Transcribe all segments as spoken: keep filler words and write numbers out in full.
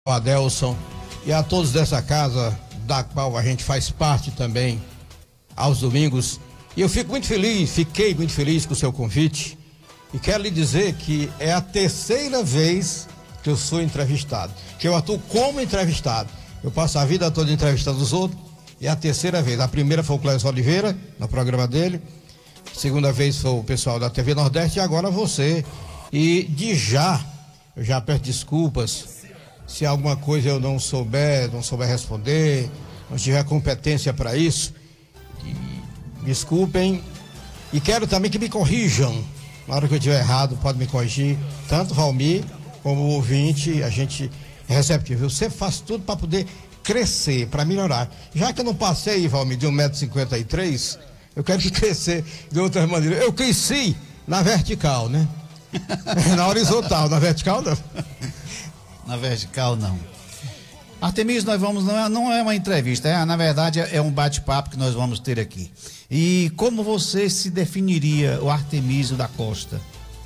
Adelson e a todos dessa casa, da qual a gente faz parte também, aos domingos. E eu fico muito feliz, fiquei muito feliz com o seu convite e quero lhe dizer que é a terceira vez que eu sou entrevistado, que eu atuo como entrevistado. Eu passo a vida toda entrevistando os outros e é a terceira vez. A primeira foi o Clécio Oliveira, no programa dele. A segunda vez foi o pessoal da T V Nordeste e agora você. E de já, eu já peço desculpas se alguma coisa eu não souber, não souber responder, não tiver competência para isso. E, desculpem. E quero também que me corrijam. Na hora que eu estiver errado, pode me corrigir. Tanto Valmir como o ouvinte, a gente é receptivo. Você faz tudo para poder crescer, para melhorar. Já que eu não passei, Valmir, de um metro e cinquenta e três, eu quero que crescer de outra maneira. Eu cresci na vertical, né? Na horizontal, na vertical não. Na vertical não. Artemísio, nós vamos, não é, não é uma entrevista, é, na verdade é um bate-papo que nós vamos ter aqui. E como você se definiria o Artemísio da Costa?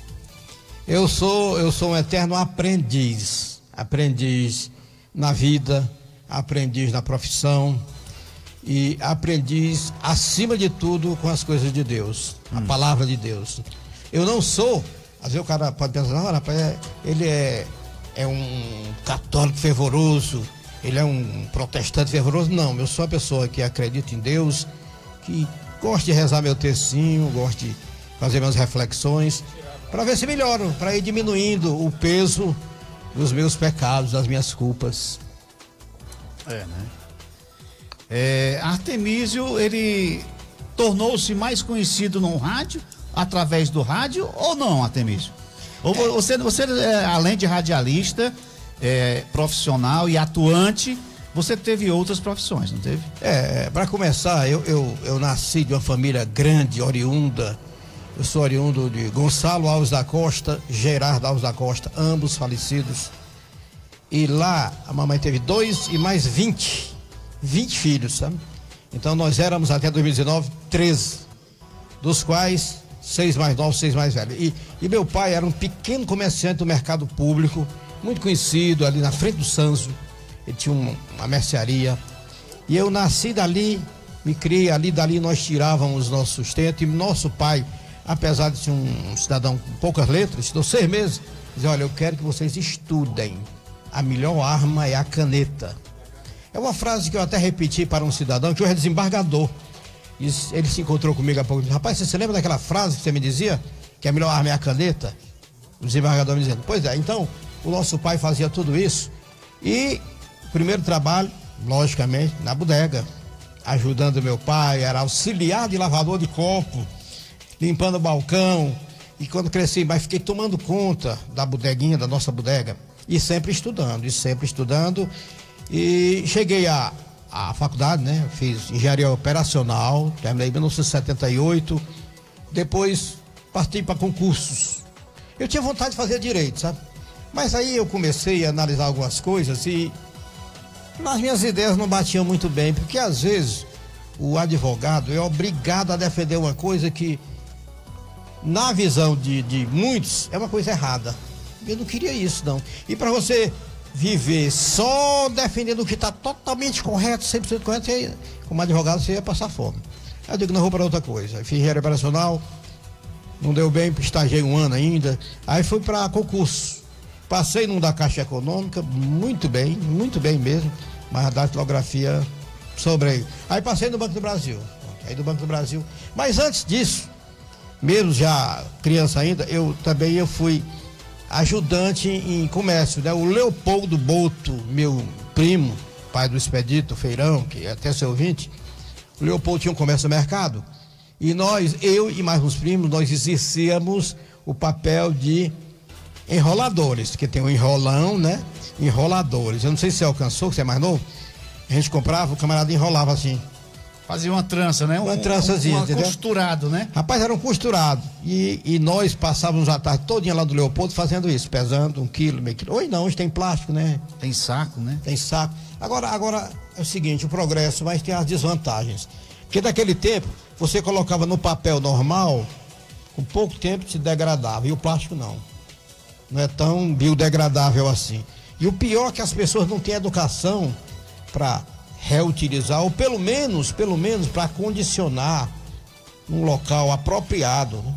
Eu sou, eu sou um eterno aprendiz, aprendiz na vida, aprendiz na profissão e aprendiz acima de tudo com as coisas de Deus, hum. a palavra de Deus. Eu não sou, às vezes o cara pode pensar, não, rapaz, é, ele é é um católico fervoroso, ele é um protestante fervoroso. Não, eu sou uma pessoa que acredita em Deus, que gosta de rezar meu textinho, gosta de fazer minhas reflexões, para ver se melhoro, para ir diminuindo o peso dos meus pecados, das minhas culpas. É, né? É, Artemísio, ele tornou-se mais conhecido no rádio, através do rádio, ou não, Artemísio? Ou você, você é, além de radialista, é, profissional e atuante, você teve outras profissões, não teve? É, para começar, eu, eu, eu nasci de uma família grande, oriunda. Eu sou oriundo de Gonçalo Alves da Costa, Gerardo Alves da Costa, ambos falecidos. E lá a mamãe teve dois e mais vinte, vinte filhos, sabe? Então nós éramos até dois mil e dezenove, treze, dos quais seis mais novos, seis mais velhos. E, e meu pai era um pequeno comerciante do mercado público, muito conhecido ali na frente do Sanzo. Ele tinha um, uma mercearia. E eu nasci dali, me criei ali, dali nós tirávamos nosso sustento. E nosso pai, apesar de ser um, um cidadão com poucas letras, estudou seis meses, dizia, olha, eu quero que vocês estudem. A melhor arma é a caneta. É uma frase que eu até repeti para um cidadão que hoje é desembargador. Ele se encontrou comigo há pouco tempo. Rapaz, você se lembra daquela frase que você me dizia? Que a melhor arma é a caneta? O desembargador me dizendo, pois é, então o nosso pai fazia tudo isso. E o primeiro trabalho, logicamente, na bodega, ajudando meu pai, era auxiliar de lavador de copo, limpando o balcão. E quando cresci, mas fiquei tomando conta da bodeguinha, da nossa bodega. E sempre estudando, e sempre estudando. E cheguei a a faculdade, né? Fiz engenharia operacional, terminei em mil novecentos e setenta e oito, depois parti para concursos. Eu tinha vontade de fazer direito, sabe? Mas aí eu comecei a analisar algumas coisas e as minhas ideias não batiam muito bem, porque às vezes o advogado é obrigado a defender uma coisa que, na visão de, de muitos, é uma coisa errada. Eu não queria isso, não. E para você viver só defendendo o que está totalmente correto, cem por cento correto, você, como advogado você ia passar fome. Eu digo, não, vou para outra coisa. Fiz engenharia operacional, não deu bem, estagiei um ano ainda, aí fui para concurso. Passei num da Caixa Econômica, muito bem, muito bem mesmo, mas a datilografia sobrei. Aí passei no Banco do Brasil, aí do Banco do Brasil. Mas antes disso, mesmo já criança ainda, eu também eu fui ajudante em comércio, né? O Leopoldo Boto, meu primo, pai do Expedito Feirão, que é até seu ouvinte, o Leopoldo tinha um comércio no mercado, e nós, eu e mais uns primos, nós exercíamos o papel de enroladores, que tem o enrolão, né? Enroladores. Eu não sei se você alcançou, que você é mais novo, a gente comprava, o camarada enrolava assim. Fazia uma trança, né? Uma trançazinha, um, entendeu? Costurado, né? Rapaz, era um costurado. E, e nós passávamos a tarde todinha lá do Leopoldo fazendo isso, pesando um quilo, meio quilo. Hoje não, hoje tem plástico, né? Tem saco, né? Tem saco. Agora, agora é o seguinte, o progresso, mas tem as desvantagens. Porque naquele tempo, você colocava no papel normal, com pouco tempo se degradava, e o plástico não. Não é tão biodegradável assim. E o pior é que as pessoas não têm educação para reutilizar, ou pelo menos, pelo menos para condicionar um local apropriado, né?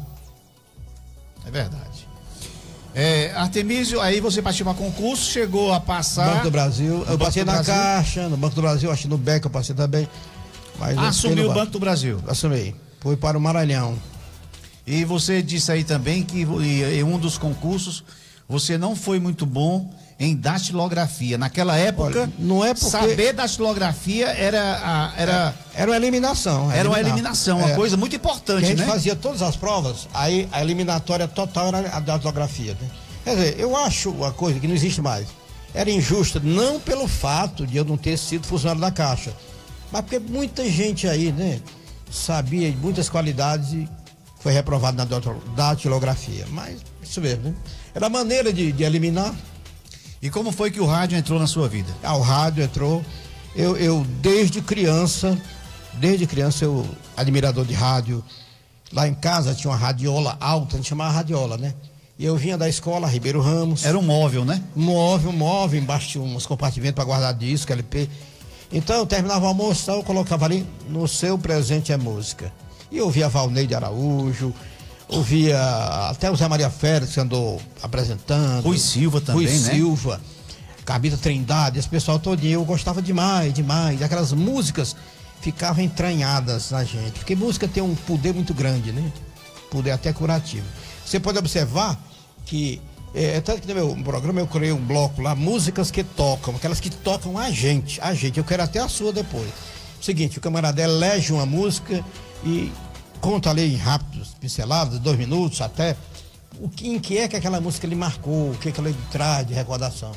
É verdade. É, Artemísio, aí você participou para concurso, chegou a passar... Banco do Brasil, eu passei na Caixa, no Banco do Brasil, acho que no B E C eu passei também. Mas assumiu o Banco do Brasil? Assumi, fui para o Maranhão. E você disse aí também que em um dos concursos você não foi muito bom em datilografia. Naquela época, olha, não é porque... saber datilografia era a, era era uma eliminação. Era uma eliminação, uma é. coisa muito importante, que a gente né? fazia todas as provas, aí a eliminatória total era a datilografia, né? Quer dizer, eu acho uma coisa que não existe mais. Era injusta, não pelo fato de eu não ter sido funcionário da Caixa, mas porque muita gente aí, né, sabia de muitas qualidades e foi reprovado na datilografia. Mas isso mesmo, né? Era a maneira de, de eliminar. E como foi que o rádio entrou na sua vida? Ah, o rádio entrou. Eu, eu desde criança, desde criança eu admirador de rádio. Lá em casa tinha uma radiola alta, a gente chamava radiola, né? E eu vinha da escola, Ribeiro Ramos. Era um móvel, né? Um móvel, um móvel, embaixo tinha uns compartimentos para guardar disco, L P. Então eu terminava o almoço, eu colocava ali, no seu presente é música. E eu ouvia Valnei de Araújo, ouvia até o Zé Maria Félix que andou apresentando. Rui Silva também, Rui né? Silva, Carmita Trindade, esse pessoal todinho, eu gostava demais, demais. Aquelas músicas ficavam entranhadas na gente, porque música tem um poder muito grande, né? Poder até curativo. Você pode observar que, é, tanto que no meu programa eu criei um bloco lá, músicas que tocam, aquelas que tocam a gente, a gente, eu quero até a sua depois. Seguinte, o camarada elege uma música e conta ali em rápidos, pinceladas, dois minutos até, o que, em que é que aquela música lhe marcou, o que, que ela lhe traz de recordação.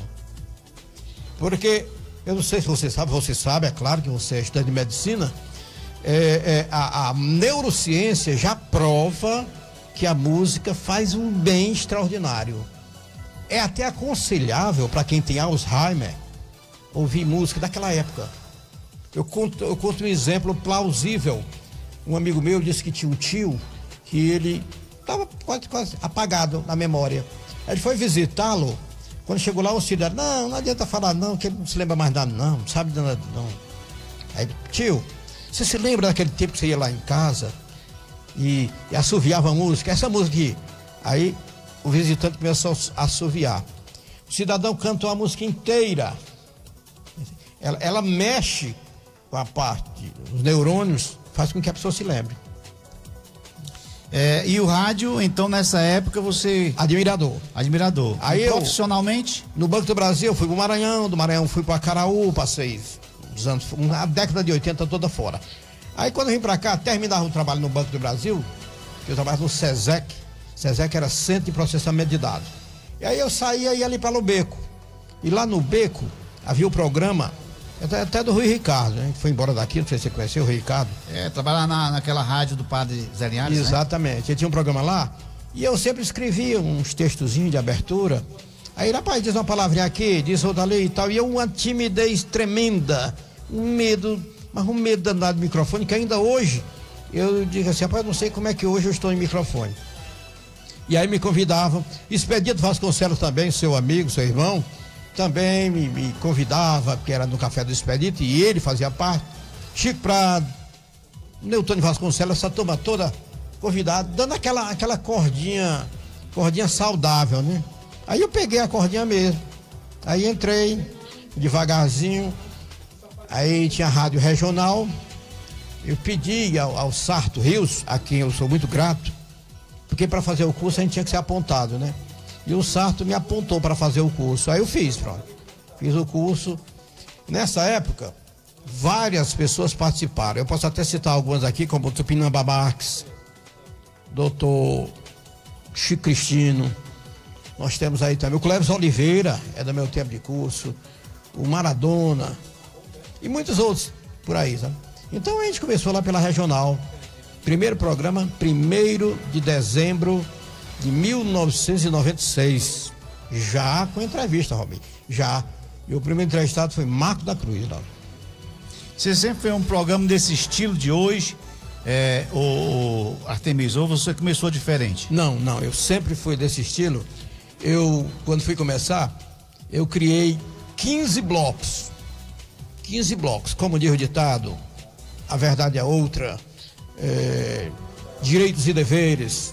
Porque, eu não sei se você sabe, você sabe, é claro que você é estudante de medicina, é, é, a, a neurociência já prova que a música faz um bem extraordinário. É até aconselhável para quem tem Alzheimer ouvir música daquela época. Eu conto, eu conto um exemplo plausível. Um amigo meu disse que tinha um tio que ele estava quase, quase apagado na memória. Aí ele foi visitá-lo. Quando chegou lá, o tio disse: não, não adianta falar não, que ele não se lembra mais nada não, não sabe de nada não. Aí, tio, você se lembra daquele tempo que você ia lá em casa e, e assoviava a música? Essa música aqui. Aí o visitante começou a assoviar. O cidadão cantou a música inteira. Ela, ela mexe com a parte, os neurônios, faz com que a pessoa se lembre. É, e o rádio, então, nessa época, você... Admirador. Admirador. Aí e eu, profissionalmente? No Banco do Brasil, fui pro Maranhão, do Maranhão fui para Acaraú, passei uns anos, uma década de oitenta toda fora. Aí quando eu vim para cá, terminava o trabalho no Banco do Brasil, que eu trabalhava no SESEC, SESEC era Centro de Processamento de Dados. E aí eu saía e ia ali para o Beco. E lá no Beco, havia o programa... Até, até do Rui Ricardo, né? A gente foi embora daqui, não sei se você conheceu o Rui Ricardo. É, trabalhar na, naquela rádio do Padre Zé Linhares, exatamente, né? Ele tinha um programa lá e eu sempre escrevia uns textozinhos de abertura. Aí, rapaz, diz uma palavrinha aqui, diz outra ali e tal, e eu uma timidez tremenda, um medo, mas um medo danado do microfone, que ainda hoje eu digo assim: rapaz, não sei como é que hoje eu estou em microfone. E aí me convidavam, Expedito Vasconcelos também, seu amigo, seu irmão, também me, me convidava, porque era no Café do Expedito, e ele fazia parte. Chico Prado, Neutônio Vasconcelos, essa turma toda convidada, dando aquela, aquela cordinha, cordinha saudável, né? Aí eu peguei a cordinha mesmo. Aí entrei devagarzinho. Aí tinha rádio regional. Eu pedi ao, ao Sarto Rios, a quem eu sou muito grato, porque para fazer o curso a gente tinha que ser apontado, né? E o Sarto me apontou para fazer o curso. Aí eu fiz, pronto. Fiz o curso. Nessa época, várias pessoas participaram. Eu posso até citar algumas aqui, como o Tupinamba Marques, doutor Chico Cristino. Nós temos aí também o Cleves Oliveira, é do meu tempo de curso. O Maradona. E muitos outros por aí, sabe? Então a gente começou lá pela regional. Primeiro programa, primeiro de dezembro de mil novecentos e noventa e seis, já com entrevista, Robin, já. E o primeiro entrevistado foi Marco da Cruz, lá. Você sempre foi um programa desse estilo de hoje, é, o, o Artemísio, ou você começou diferente? Não, não, eu sempre fui desse estilo. Eu, quando fui começar, eu criei quinze blocos. quinze blocos, como diz o ditado, a verdade é outra, é, direitos e deveres,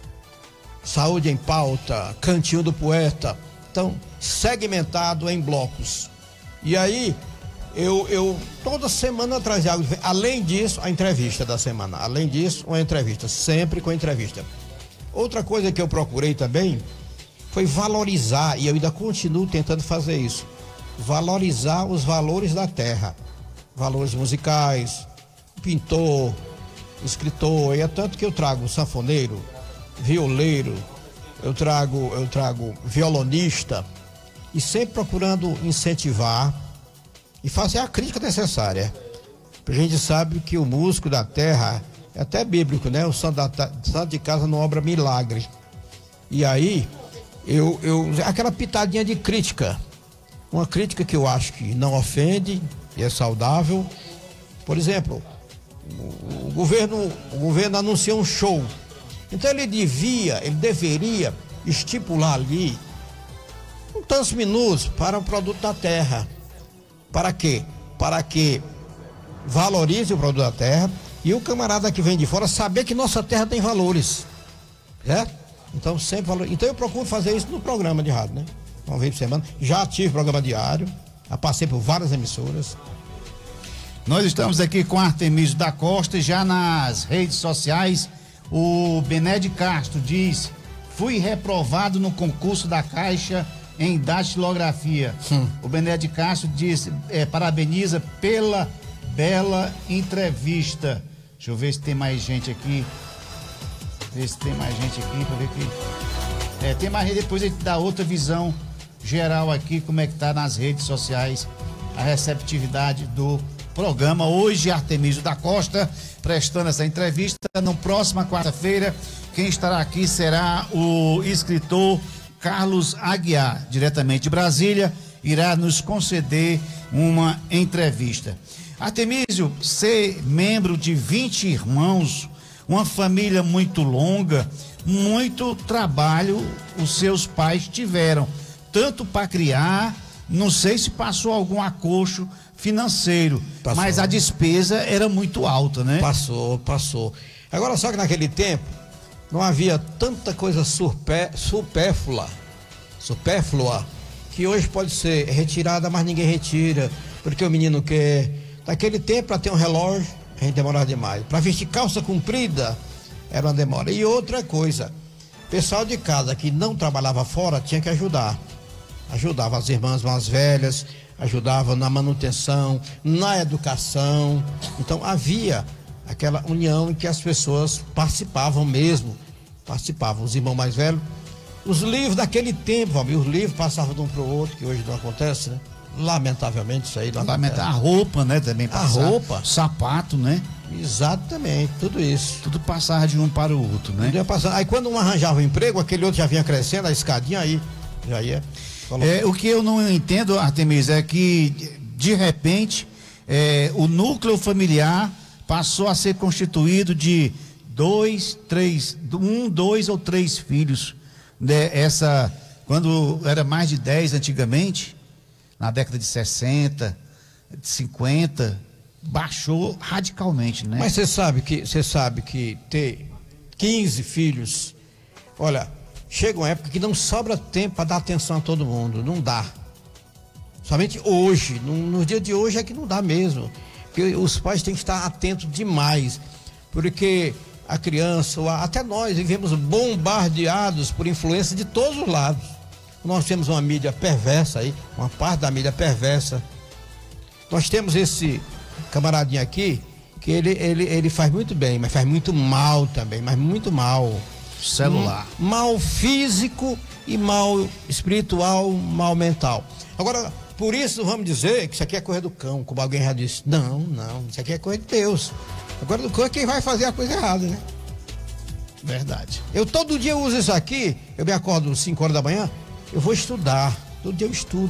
saúde em pauta, cantinho do poeta. Então, segmentado em blocos. E aí, eu, eu toda semana trazia algo, além disso, a entrevista da semana. Além disso, uma entrevista, sempre com entrevista. Outra coisa que eu procurei também foi valorizar, e eu ainda continuo tentando fazer isso, valorizar os valores da terra. Valores musicais, pintor, escritor, e é tanto que eu trago sanfoneiro, violeiro, eu trago, eu trago violonista, e sempre procurando incentivar e fazer a crítica necessária. A gente sabe que o músico da terra é até bíblico, né? O santo, da, santo de casa não obra milagre. E aí, eu, eu, aquela pitadinha de crítica, uma crítica que eu acho que não ofende e é saudável. Por exemplo, o, o governo, o governo anuncia um show. Então ele devia, ele deveria estipular ali um tantos minutos para o produto da terra. Para quê? Para que valorize o produto da terra e o camarada que vem de fora saber que nossa terra tem valores, certo? Então sempre valor... Então eu procuro fazer isso no programa de rádio, né? Uma vez por semana. Já tive programa diário, já passei por várias emissoras. Nós estamos aqui com Artemísio da Costa, já nas redes sociais. O Bené de Castro diz: fui reprovado no concurso da Caixa em datilografia. Hum. O Bené de Castro diz, é, parabeniza pela bela entrevista. Deixa eu ver se tem mais gente aqui. Ver se tem mais gente aqui para ver que. É, tem mais gente, depois a gente dá outra visão geral aqui, como é que tá nas redes sociais a receptividade do programa. Hoje, Artemísio da Costa prestando essa entrevista. Na próxima quarta-feira, quem estará aqui será o escritor Carlos Aguiar, diretamente de Brasília, irá nos conceder uma entrevista. Artemísio, ser membro de vinte irmãos, uma família muito longa, muito trabalho os seus pais tiveram, tanto para criar, não sei se passou algum acocho financeiro, passou. Mas a despesa era muito alta, né? Passou, passou. Agora, só que naquele tempo não havia tanta coisa surpé, supérflua, supérflua, que hoje pode ser retirada, mas ninguém retira, porque o menino quer. Naquele tempo, para ter um relógio, a gente demorava demais. Para vestir calça comprida, era uma demora. E outra coisa, pessoal de casa que não trabalhava fora tinha que ajudar. Ajudava as irmãs mais velhas, ajudava na manutenção, na educação. Então havia aquela união em que as pessoas participavam mesmo, participavam, os irmãos mais velhos. Os livros daquele tempo, os livros passavam de um para o outro, que hoje não acontece, né? Lamentavelmente isso aí não acontece. A roupa, né, também passava. A roupa. Sapato, né? Exatamente, tudo isso. Tudo passava de um para o outro, né? Aí quando um arranjava um emprego, aquele outro já vinha crescendo, a escadinha aí, já ia... É, o que eu não entendo, Artemísio, é que de repente é, o núcleo familiar passou a ser constituído de dois, três, um, dois ou três filhos. Né? Essa, quando era mais de dez antigamente, na década de sessenta, de cinquenta, baixou radicalmente, né? Mas você sabe que você sabe que ter quinze filhos, olha, chega uma época que não sobra tempo para dar atenção a todo mundo, não dá. Somente hoje, no, no dia de hoje é que não dá mesmo. Porque os pais têm que estar atentos demais, porque a criança, até nós vivemos bombardeados por influência de todos os lados. Nós temos uma mídia perversa aí, uma parte da mídia perversa. Nós temos esse camaradinho aqui, que ele, ele, ele faz muito bem, mas faz muito mal também, mas muito mal. Celular. Um, mal físico e mal espiritual, mal mental. Agora, por isso vamos dizer que isso aqui é coisa do cão, como alguém já disse. Não, não, isso aqui é coisa de Deus. Agora do cão é quem vai fazer a coisa errada, né? Verdade. Eu todo dia uso isso aqui, eu me acordo às cinco horas da manhã, eu vou estudar, todo dia eu estudo.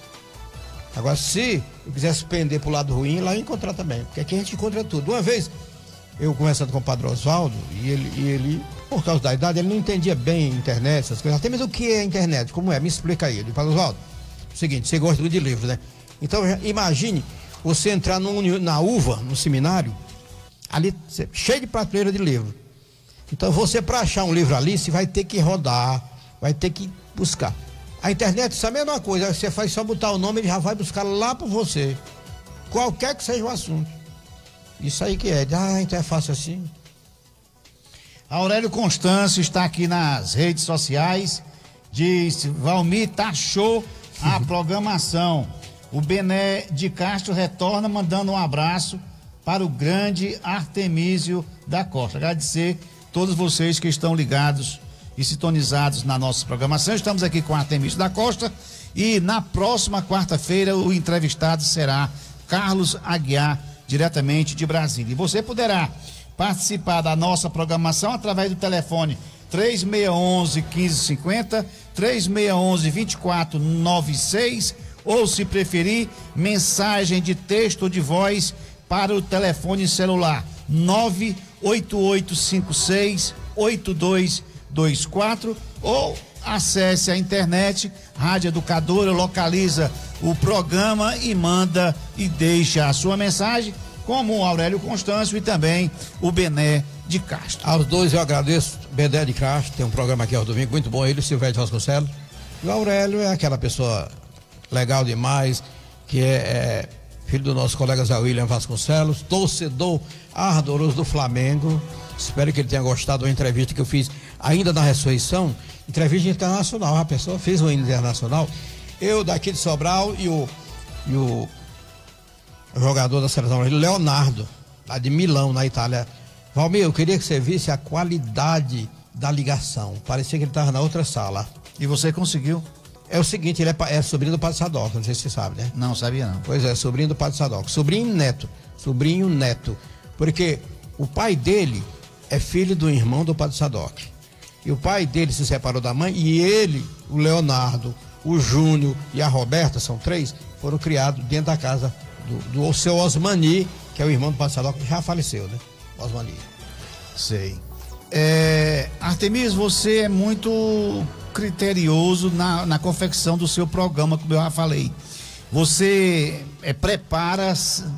Agora, se eu quisesse pender pro lado ruim, lá eu encontrar também, porque aqui a gente encontra tudo. Uma vez, eu conversando com o Padre Oswaldo, e ele, e ele, por causa da idade, ele não entendia bem internet, essas coisas. Até mesmo o que é internet, como é? Me explica aí. Eu disse, Padre Oswaldo, seguinte, você gosta muito de livros, né? Então, imagine você entrar num, na UVA, no seminário, ali cheio de prateleira de livro. Então, você, para achar um livro ali, você vai ter que rodar, vai ter que buscar. A internet, isso é a mesma coisa, você faz só botar o nome, ele já vai buscar lá por você, qualquer que seja o assunto. Isso aí que é, ah, então é fácil assim. Aurélio Constâncio está aqui nas redes sociais, diz: Valmir, taxou a programação. O Bené de Castro retorna mandando um abraço para o grande Artemísio da Costa. Agradecer a todos vocês que estão ligados e sintonizados na nossa programação. Estamos aqui com Artemísio da Costa e na próxima quarta-feira o entrevistado será Carlos Aguiar, diretamente de Brasília. E você poderá participar da nossa programação através do telefone três seis um um, quinze cinquenta, três seis um um, vinte e quatro noventa e seis, ou, se preferir, mensagem de texto ou de voz para o telefone celular nove oito oito cinco seis oito dois dois quatro, ou acesse a internet Rádio Educadora, localiza o programa e manda e deixa a sua mensagem, como o Aurélio Constâncio e também o Bené de Castro. Aos dois eu agradeço. Bené de Castro tem um programa aqui ao domingo muito bom, ele, Silvério de Vasconcelos. E o Aurélio é aquela pessoa legal demais, que é, é filho do nosso colega Zé William Vasconcelos, torcedor ardoroso do Flamengo. Espero que ele tenha gostado da entrevista que eu fiz ainda na ressurreição, entrevista internacional. A pessoa fez uma internacional, eu daqui de Sobral e o, e o jogador da seleção, Leonardo, lá de Milão, na Itália. Valmir, eu queria que você visse a qualidade da ligação, parecia que ele estava na outra sala. E você conseguiu? É o seguinte, ele é, é sobrinho do Padre Sadoc, não sei se você sabe, né? Não, sabia não. Pois é, sobrinho do Padre Sadoc, sobrinho neto, sobrinho neto, porque o pai dele é filho do irmão do Padre Sadoc, e o pai dele se separou da mãe, e ele, o Leonardo, o Júnior e a Roberta, são três, foram criados dentro da casa do, do seu Osmani, que é o irmão do Padre Sadoc, que já faleceu, né? Osmani. Sei. É, Artemísio, você é muito criterioso na, na confecção do seu programa, como eu já falei. Você é, prepara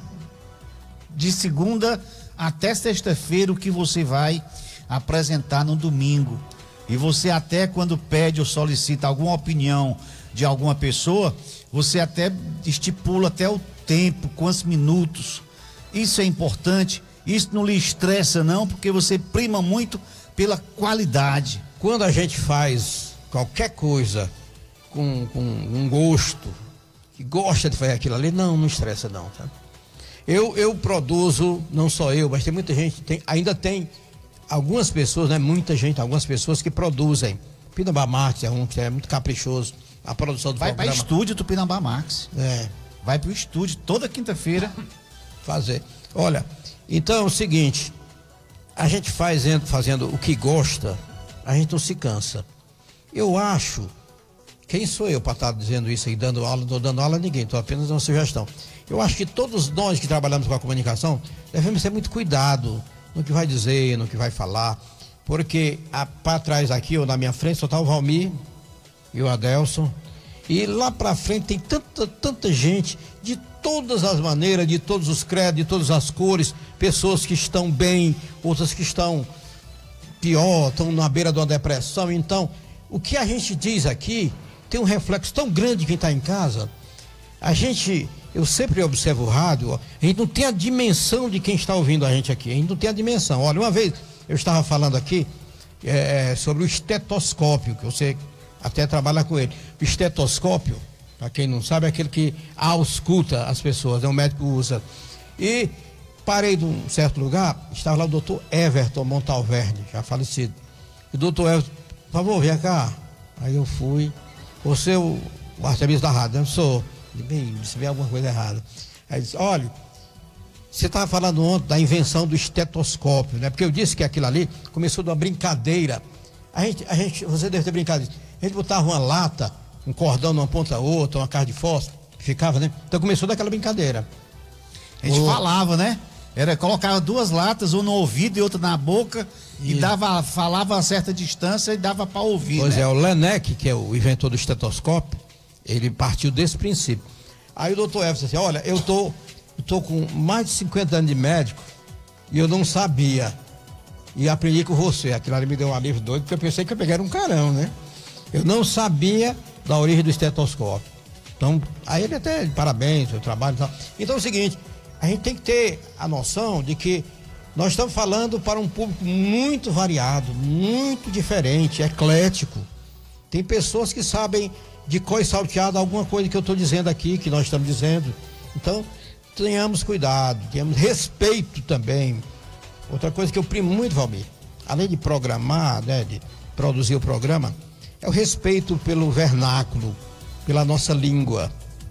de segunda até sexta-feira o que você vai apresentar no domingo. E você até, quando pede ou solicita alguma opinião de alguma pessoa, você até estipula até o tempo, quantos minutos. Isso é importante. Isso não lhe estressa não, porque você prima muito pela qualidade. Quando a gente faz qualquer coisa com, com um gosto, que gosta de fazer aquilo ali, não, não estressa não, tá? Eu, eu produzo, não só eu, mas tem muita gente, tem, ainda tem algumas pessoas, né? Muita gente, algumas pessoas que produzem. Tupinambá Marx é um que é muito caprichoso, a produção do Vai programa. para estúdio Tupinambá Marx. É. Vai para o estúdio toda quinta-feira fazer. Olha, então é o seguinte, a gente faz fazendo o que gosta, a gente não se cansa. Eu acho, quem sou eu para estar dizendo isso aí, dando aula, não estou dando aula a ninguém, estou apenas dando uma sugestão. Eu acho que todos nós que trabalhamos com a comunicação devemos ter muito cuidado no que vai dizer, no que vai falar, porque para trás aqui, ou na minha frente, só está o Valmir e o Adelson, e lá para frente tem tanta, tanta gente de todas as maneiras, de todos os credos, de todas as cores, pessoas que estão bem, outras que estão pior, estão na beira de uma depressão. Então, o que a gente diz aqui tem um reflexo tão grande de quem está em casa. A gente, eu sempre observo o rádio, ó, a gente não tem a dimensão de quem está ouvindo a gente aqui, a gente não tem a dimensão. Olha, uma vez eu estava falando aqui é, sobre o estetoscópio, que você até trabalha com ele. O estetoscópio, para quem não sabe, é aquele que ausculta as pessoas, né? O médico usa. E parei de um certo lugar, estava lá o doutor Everton Montalverne, já falecido. E o doutor Everton, por favor, vem cá. Aí eu fui. Você é o, o Artemísio da rádio, eu sou. Bem, se vê alguma coisa errada. Aí disse, olha, você estava falando ontem da invenção do estetoscópio, né? Porque eu disse que aquilo ali começou de uma brincadeira. A gente, a gente, você deve ter brincado disso. A gente botava uma lata, um cordão numa ponta outra, uma carne de fósforo, ficava, né? Então começou daquela brincadeira. A gente o... falava, né? Era, colocava duas latas, uma no ouvido e outra na boca, e, e dava, falava a certa distância e dava para ouvir. Pois né? é, o Laennec, que é o inventor do estetoscópio, Ele partiu desse princípio. Aí o doutor Everson disse assim, olha, eu tô, eu tô com mais de cinquenta anos de médico e eu não sabia. E aprendi com você. Aquilo ali me deu um alívio doido, porque eu pensei que eu peguei um carão, né? Eu não sabia da origem do estetoscópio. Então, aí ele até, parabéns, seu trabalho e tal. Então é o seguinte, a gente tem que ter a noção de que nós estamos falando para um público muito variado, muito diferente, eclético. Tem pessoas que sabem de cor e salteado alguma coisa que eu estou dizendo aqui, que nós estamos dizendo. Então, tenhamos cuidado, tenhamos respeito também. Outra coisa que eu primo muito, Valmir, além de programar, né, de produzir o programa, é o respeito pelo vernáculo, pela nossa língua.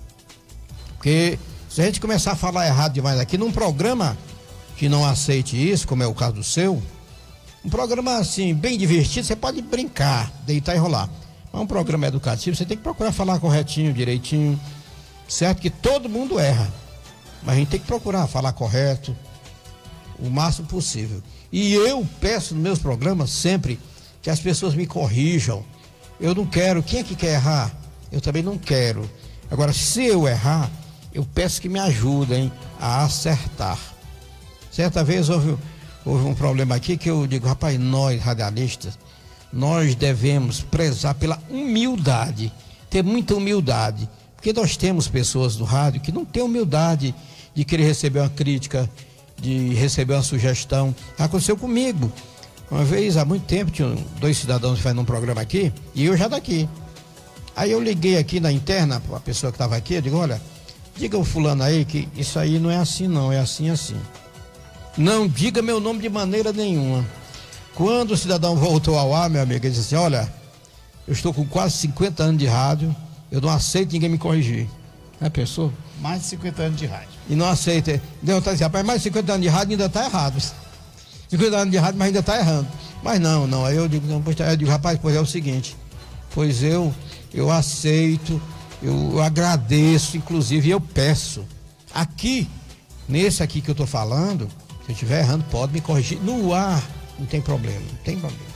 Porque se a gente começar a falar errado demais aqui, num programa que não aceite isso, como é o caso do seu, um programa assim, bem divertido, você pode brincar, deitar e rolar. Mas um programa educativo, você tem que procurar falar corretinho, direitinho. Certo que todo mundo erra, mas a gente tem que procurar falar correto, o máximo possível. E eu peço nos meus programas sempre que as pessoas me corrijam. Eu não quero, quem é que quer errar? Eu também não quero. Agora, se eu errar, eu peço que me ajudem a acertar. Certa vez houve, houve um problema aqui que eu digo, rapaz, nós radialistas, nós devemos prezar pela humildade, ter muita humildade, porque nós temos pessoas do rádio que não têm humildade de querer receber uma crítica, de receber uma sugestão. Aconteceu comigo. Uma vez, há muito tempo, tinha dois cidadãos fazendo um programa aqui, e eu já daqui. Aí eu liguei aqui na interna, a pessoa que estava aqui, eu digo, olha, diga o fulano aí que isso aí não é assim não, é assim, assim. Não diga meu nome de maneira nenhuma. Quando o cidadão voltou ao ar, meu amigo, ele disse assim, olha, eu estou com quase cinquenta anos de rádio, eu não aceito ninguém me corrigir. É, pessoa? Mais de cinquenta anos de rádio. E não aceita. Deu vontade de dizer, rapaz, mais de cinquenta anos de rádio ainda está errado. cinquenta anos de rádio, mas ainda está errando. Mas não, não. Aí eu digo, não, pois, eu digo, rapaz, pois é o seguinte, pois eu, eu aceito, eu, eu agradeço, inclusive eu peço. Aqui, nesse aqui que eu estou falando, se eu estiver errando, pode me corrigir. No ar, não tem problema, não tem problema.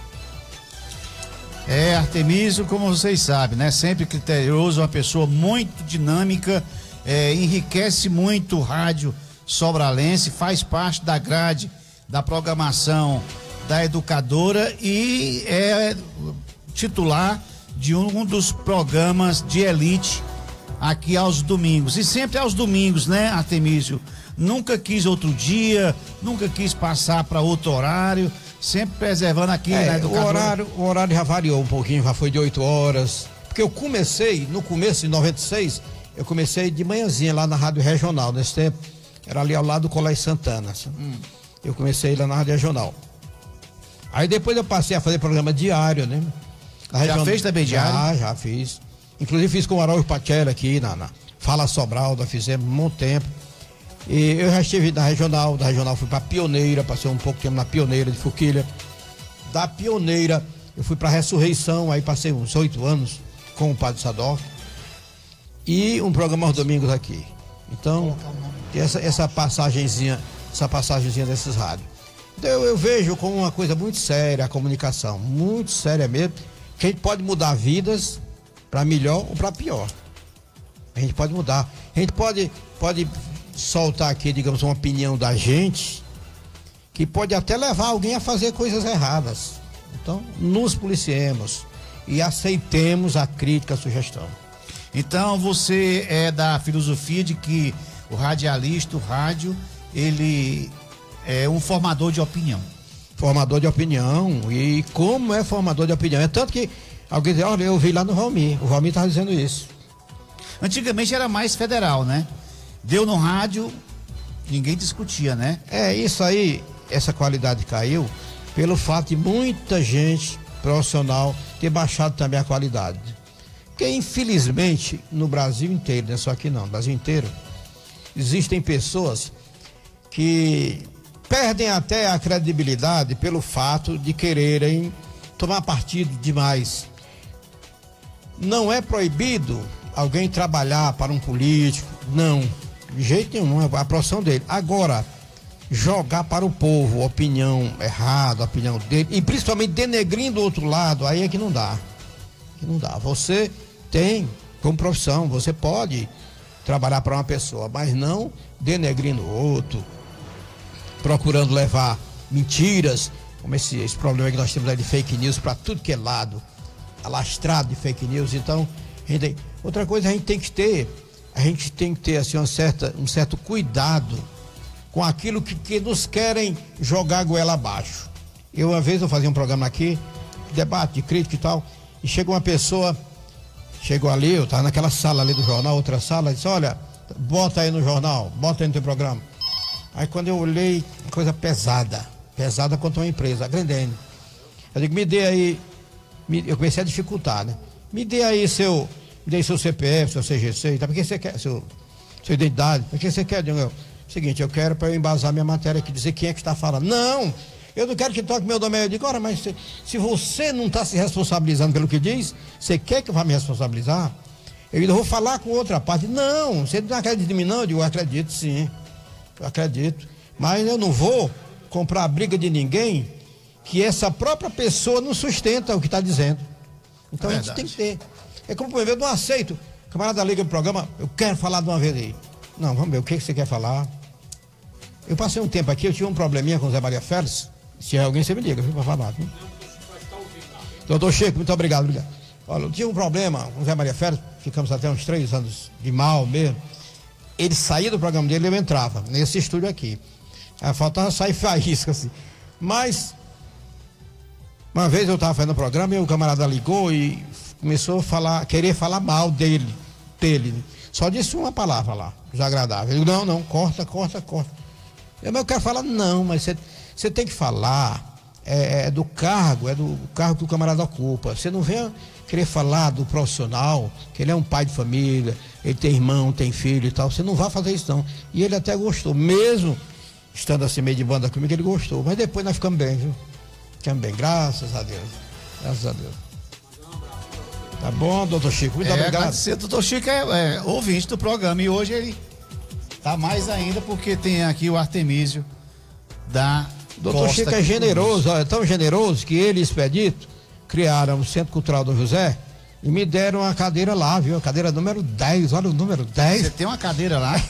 É, Artemísio, como vocês sabem, né? Sempre criterioso, uma pessoa muito dinâmica, é, enriquece muito o rádio sobralense, faz parte da grade da programação da educadora e é titular de um dos programas de elite aqui aos domingos. E sempre aos domingos, né, Artemísio? Nunca quis outro dia, nunca quis passar para outro horário, sempre preservando aqui é, na educadora. O horário, o horário já variou um pouquinho, já foi de oito horas. Porque eu comecei, no começo de noventa e seis, eu comecei de manhãzinha lá na Rádio Regional, nesse tempo. Era ali ao lado do Colégio Santana. Hum. Eu comecei lá na Rádio Regional. Aí depois eu passei a fazer programa diário, né? Já regional, fez também diário? Já, já fiz. Inclusive fiz com o Araújo Pachela aqui na, na Fala Sobral, nós fizemos um monte de tempo. E eu já estive na Regional, da Regional fui para Pioneira, passei um pouco de tempo na Pioneira de Forquilha. Da Pioneira eu fui para Ressurreição, aí passei uns oito anos com o Padre Sadoc. E um programa aos domingos aqui. Então, essa, essa passagenzinha, essa passagenzinha desses rádios. Então eu, eu vejo como uma coisa muito séria a comunicação, muito séria mesmo, que a gente pode mudar vidas para melhor ou para pior. A gente pode mudar. A gente pode, pode soltar aqui, digamos, uma opinião da gente que pode até levar alguém a fazer coisas erradas. Então, nos policiemos e aceitemos a crítica, a sugestão. Então, você é da filosofia de que o radialista, o rádio, ele é um formador de opinião. Formador de opinião. E como é formador de opinião? É tanto que alguém diz, olha, eu vi lá no Valmir. O Valmir estava dizendo isso. Antigamente era mais federal, né? Deu no rádio, ninguém discutia, né? É, isso aí, essa qualidade caiu pelo fato de muita gente profissional ter baixado também a qualidade. Porque, infelizmente, no Brasil inteiro, não é só aqui não, no Brasil inteiro, existem pessoas que perdem até a credibilidade pelo fato de quererem tomar partido demais. Não é proibido alguém trabalhar para um político, não, de jeito nenhum, é a profissão dele. Agora, jogar para o povo opinião errada, opinião dele, e principalmente denegrindo o outro lado, aí é que não dá. Que não dá. Você tem como profissão. Você pode trabalhar para uma pessoa, mas não denegrindo o outro, procurando levar mentiras, como esse, esse problema que nós temos aí de fake news para tudo que é lado, alastrado de fake news. Então, a gente tem, outra coisa a gente tem que ter, a gente tem que ter assim, uma certa, um certo cuidado com aquilo que, que nos querem jogar a goela abaixo. Eu, uma vez, eu fazia um programa aqui, debate, de crítica e tal, e chegou uma pessoa, chegou ali, eu estava naquela sala ali do jornal, outra sala, disse, olha, bota aí no jornal, bota aí no teu programa. Aí quando eu olhei, coisa pesada, pesada contra uma empresa, a Grendene. Eu digo, me dê aí, me, eu comecei a dificultar, né? Me dê aí seu, me dê seu C P F, seu C G C, tá? Porque você quer, seu, sua identidade, por que você quer? Eu digo, seguinte, eu quero para eu embasar minha matéria aqui, dizer quem é que está falando. Não, eu não quero que toque meu nome. Eu digo, ora, mas se, se você não está se responsabilizando pelo que diz, você quer que eu vá me responsabilizar? Eu ainda vou falar com outra parte. Não, você não acredita em mim não? Eu digo, eu acredito sim, eu acredito. Mas eu não vou comprar a briga de ninguém que essa própria pessoa não sustenta o que está dizendo. Então é a gente tem que ter. É como, por exemplo, eu não aceito. O camarada liga no programa, eu quero falar de uma vez aí. Não, vamos ver, o que, que você quer falar? Eu passei um tempo aqui, eu tive um probleminha com o Zé Maria Félix. Se é alguém, você me liga, viu, para falar. Viu? Doutor Chico, muito obrigado, obrigado. Olha, eu tinha um problema com o Zé Maria Félix, ficamos até uns três anos de mal mesmo. Ele saía do programa dele e eu entrava, nesse estúdio aqui. Aí faltava sair faísca, assim. Mas, uma vez eu estava fazendo o programa e o camarada ligou e começou a falar, querer falar mal dele, dele. Só disse uma palavra lá, desagradável. Eu digo, não, não, corta, corta, corta. Eu, mas eu quero falar, não, mas você, você tem que falar é, é do cargo, é do cargo que o camarada ocupa. Você não vem querer falar do profissional, que ele é um pai de família, ele tem irmão, tem filho e tal. Você não vai fazer isso não. E ele até gostou, mesmo estando assim meio de banda comigo, ele gostou. Mas depois nós ficamos bem, viu? Ficamos bem, graças a Deus. Graças a Deus. Tá bom, doutor Chico, muito é, obrigado. Agradecer, doutor Chico é, é ouvinte do programa e hoje ele tá mais ainda porque tem aqui o Artemísio da doutor Chico é generoso, ó, é tão generoso que ele e Expedito criaram o Centro Cultural Dom José e me deram uma cadeira lá, viu? A cadeira número dez, olha o número dez. Você tem uma cadeira lá?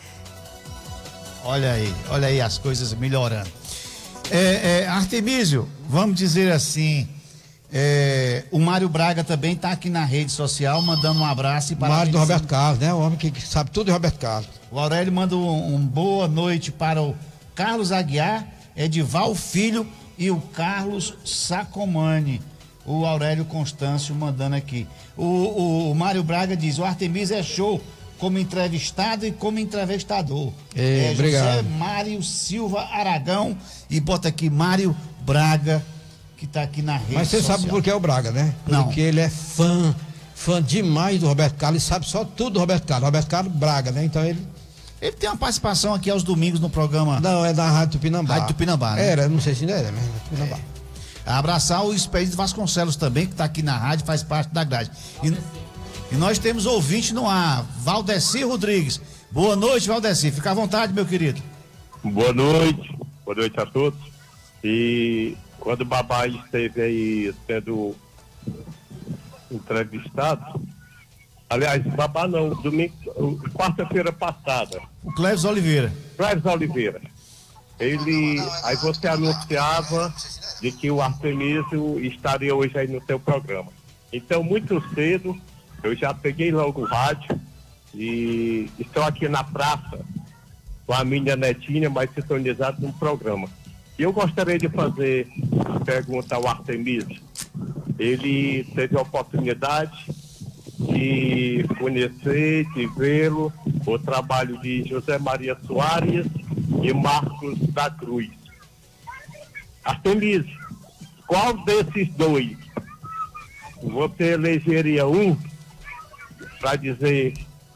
Olha aí, olha aí as coisas melhorando. É, é, Artemísio, vamos dizer assim, é, o Mário Braga também está aqui na rede social mandando um abraço e Mário do Roberto Carlos, né? O homem que, que sabe tudo de Roberto Carlos. O Aurélio manda um, um boa noite para o Carlos Aguiar, Edival Filho e o Carlos Sacomani. O Aurélio Constâncio mandando aqui. O, o, o Mário Braga diz, o Artemísio é show como entrevistado e como entrevistador. Ei, é obrigado. José Mário Silva Aragão e bota aqui Mário Braga, que está aqui na rede Mas você social. sabe por que é o Braga, né? Não. Porque ele é fã, fã demais do Roberto Carlos e sabe só tudo do Roberto Carlos. Roberto Carlos Braga, né? Então ele... Ele tem uma participação aqui aos domingos no programa... Não, é da Rádio Tupinambá. Rádio Tupinambá, né? Era, não sei se ainda era, mas é Tupinambá. É. Abraçar o Expedito Vasconcelos também, que está aqui na rádio, faz parte da grade. E, e nós temos ouvinte no ar, Valdeci Rodrigues. Boa noite, Valdeci. Fica à vontade, meu querido. Boa noite, boa noite a todos. E quando o Babá esteve aí sendo entrevistado, aliás, Babá não, domingo, quarta-feira passada. O Cleves Oliveira. Cleves Oliveira. Ele, aí você anunciava de que o Artemísio estaria hoje aí no seu programa. Então, muito cedo, eu já peguei logo o rádio e estou aqui na praça com a minha netinha, mais sintonizado no programa. E eu gostaria de fazer a pergunta ao Artemísio. Ele teve a oportunidade de conhecer, de vê-lo, o trabalho de José Maria Soares e Marcos da Cruz. Artemísio, qual desses dois você elegeria um para dizer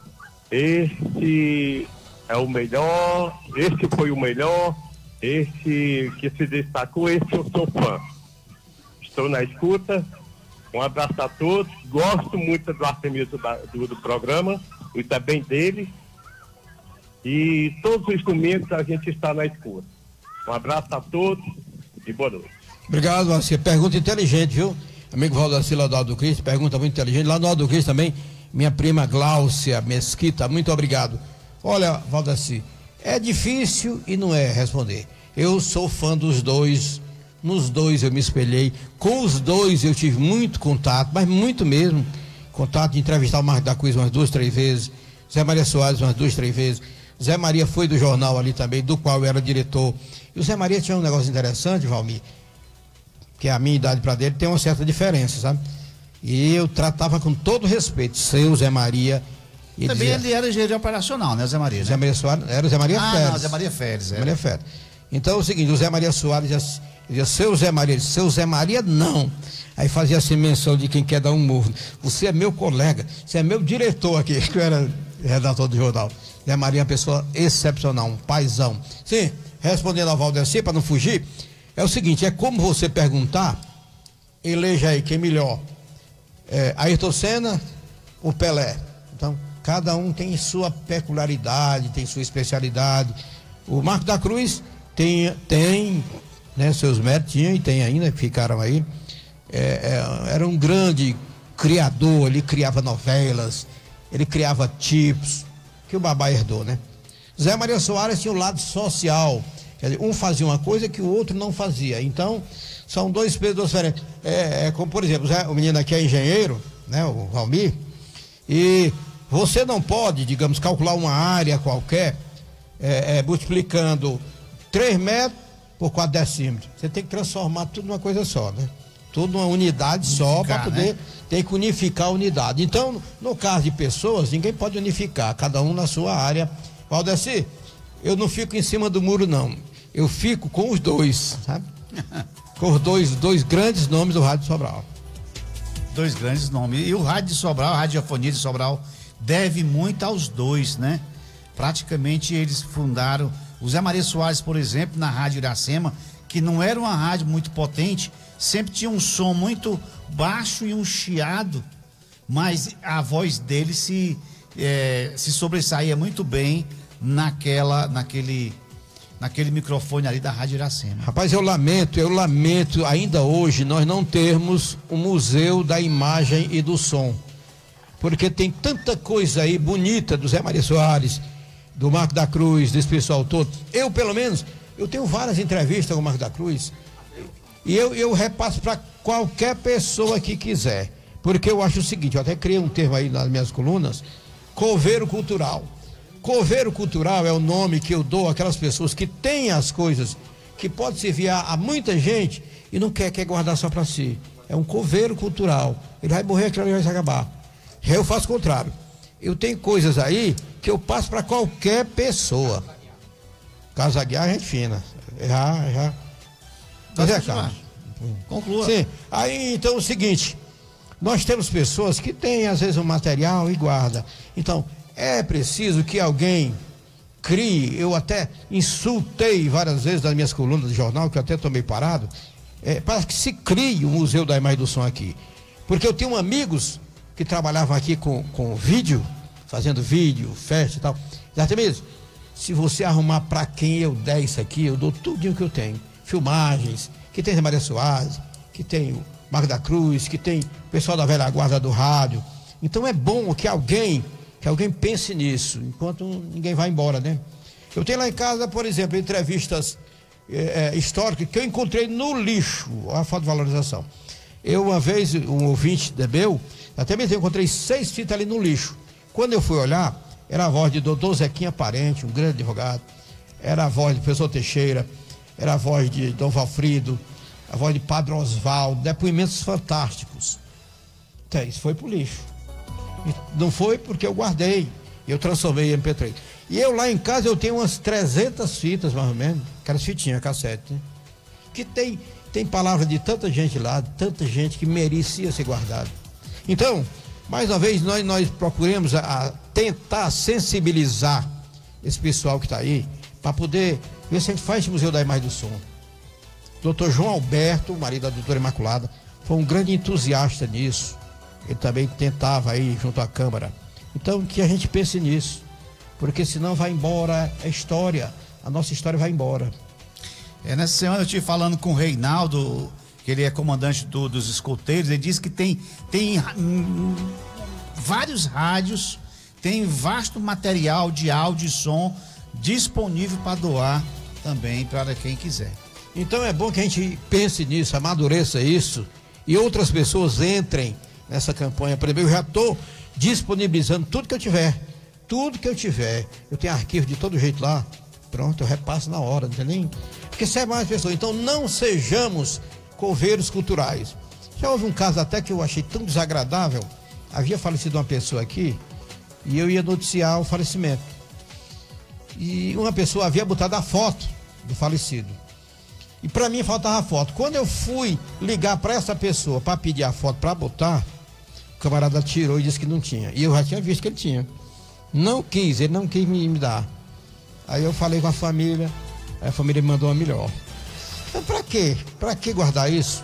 este é o melhor, este foi o melhor, este que se destacou, este eu sou fã. Estou na escuta, um abraço a todos, gosto muito do Artemísio do, do programa e também dele, e todos os domingos a gente está na escuta. Um abraço a todos e boa noite. Obrigado, Marcia. Pergunta inteligente, viu? Amigo Valdeci lá do Alto do Cristo, pergunta muito inteligente. Lá no Alto do Cristo também, minha prima Gláucia Mesquita, muito obrigado. Olha, Valdeci, é difícil e não é responder. Eu sou fã dos dois, nos dois eu me espelhei, com os dois eu tive muito contato, mas muito mesmo, contato de entrevistar o Marco da Cruz umas duas, três vezes, Zé Maria Soares umas duas, três vezes, Zé Maria foi do jornal ali também, do qual eu era diretor, e o Zé Maria tinha um negócio interessante, Valmir, que a minha idade para dele tem uma certa diferença, sabe? E eu tratava com todo respeito, seu Zé Maria. Ele também dizia, ele era engenheiro operacional, né, Zé Maria? Né? Zé Maria Soares, era o Zé Maria ah, Férez. Ah, não, Zé Maria Férez. Zé Maria Férez. Então é o seguinte, o Zé Maria Soares dizia, dizia seu Zé Maria, dizia, seu Zé Maria não. Aí fazia assim menção de quem quer dar um murro. Você é meu colega, você é meu diretor aqui, que eu era redator do jornal. Zé Maria é uma pessoa excepcional, um paizão. Sim, respondendo ao Valdeci, para não fugir, é o seguinte, é como você perguntar, eleja aí quem melhor, é, Ayrton Senna ou Pelé. Então, cada um tem sua peculiaridade, tem sua especialidade. O Marco da Cruz tem, tem né, seus méritos, tinha e tem ainda, que ficaram aí. É, é, era um grande criador, ele criava novelas, ele criava tipos, que o babá herdou, né? Zé Maria Soares tinha o lado social, quer dizer, um fazia uma coisa que o outro não fazia. Então, são dois pesos diferentes. É, é como, por exemplo, o menino aqui é engenheiro, né, o Valmir, e você não pode, digamos, calcular uma área qualquer, é, é, multiplicando três metros por quatro decímetros. Você tem que transformar tudo numa coisa só, né? Tudo numa unidade só para poder, né? Tem que unificar a unidade. Então, no caso de pessoas, ninguém pode unificar, cada um na sua área. Valdeci, eu não fico em cima do muro, não. Eu fico com os dois, sabe? Com os dois, dois grandes nomes do Rádio Sobral. Dois grandes nomes. E o Rádio de Sobral, a Radiofonia de Sobral, deve muito aos dois, né? Praticamente eles fundaram. O Zé Maria Soares, por exemplo, na Rádio Iracema, que não era uma rádio muito potente, sempre tinha um som muito baixo e um chiado, mas a voz dele se, é, se sobressaía muito bem naquela, naquele, naquele microfone ali da Rádio Iracema. Rapaz, eu lamento, eu lamento ainda hoje nós não termos um museu da imagem e do som, porque tem tanta coisa aí bonita do Zé Maria Soares, do Marco da Cruz, desse pessoal todo. Eu, pelo menos, eu tenho várias entrevistas com o Marco da Cruz e eu, eu repasso para qualquer pessoa que quiser, porque eu acho o seguinte, eu até criei um termo aí nas minhas colunas, coveiro cultural. Coveiro cultural é o nome que eu dou àquelas pessoas que têm as coisas que pode servir a, a muita gente e não quer, quer guardar só para si. É um coveiro cultural. Ele vai morrer, aquilo ali vai se acabar. Eu faço o contrário. Eu tenho coisas aí que eu passo para qualquer pessoa. Carlos Aguiar, gente fina. Já, já. Mas é, Carlos. Conclua. Sim. Aí, então, é o seguinte. Nós temos pessoas que têm, às vezes, um material e guarda. Então, é preciso que alguém crie. Eu até insultei várias vezes nas minhas colunas de jornal, que eu até tomei parado, é, para que se crie o Museu da Imagem do Som aqui. Porque eu tenho amigos que trabalhavam aqui com, com vídeo, fazendo vídeo, festa e tal. Até mesmo, se você arrumar para quem eu der isso aqui, eu dou tudinho que eu tenho. Filmagens, que tem Zé Maria Soares, que tem o Marco da Cruz, que tem o pessoal da velha guarda do rádio. Então é bom que alguém, que alguém pense nisso, enquanto ninguém vai embora, né? Eu tenho lá em casa, por exemplo, entrevistas é, históricas que eu encontrei no lixo, a falta de valorização. Eu, uma vez, um ouvinte de meu, até mesmo eu encontrei seis fitas ali no lixo. Quando eu fui olhar, era a voz de doutor Zequinha Parente, um grande advogado, era a voz de professor Teixeira, era a voz de Dom Valfrido, a voz de Padre Osvaldo, depoimentos fantásticos. Então, isso foi pro lixo. E não foi porque eu guardei, eu transformei em M P três. E eu lá em casa eu tenho umas trezentas fitas, mais ou menos, aquelas fitinhas, cassete, né? Que tem, tem palavra de tanta gente lá, de tanta gente que merecia ser guardada. Então, mais uma vez, nós, nós procuramos a, a tentar sensibilizar esse pessoal que está aí, para poder ver se a gente faz esse Museu da Imagem do Som. doutor João Alberto, marido da doutora Imaculada, foi um grande entusiasta nisso. Ele também tentava aí junto à Câmara. Então, que a gente pense nisso, porque senão vai embora a história, a nossa história vai embora. É, nessa semana eu estive falando com o Reinaldo, que ele é comandante do, dos escoteiros, ele disse que tem, tem hum, vários rádios, tem vasto material de áudio e som disponível para doar também para quem quiser. Então é bom que a gente pense nisso, amadureça isso e outras pessoas entrem nessa campanha. Por exemplo, eu já estou disponibilizando tudo que eu tiver, tudo que eu tiver. Eu tenho arquivo de todo jeito lá, pronto, eu repasso na hora, não tem nem... Porque serve mais pessoas. Então não sejamos coveiros culturais. Já houve um caso até que eu achei tão desagradável, havia falecido uma pessoa aqui e eu ia noticiar o falecimento. E uma pessoa havia botado a foto do falecido. E para mim faltava a foto. Quando eu fui ligar para essa pessoa para pedir a foto para botar, o camarada tirou e disse que não tinha. E eu já tinha visto que ele tinha. Não quis, ele não quis me, me dar. Aí eu falei com a família, aí a família me mandou uma melhor. Então para quê? Para que guardar isso?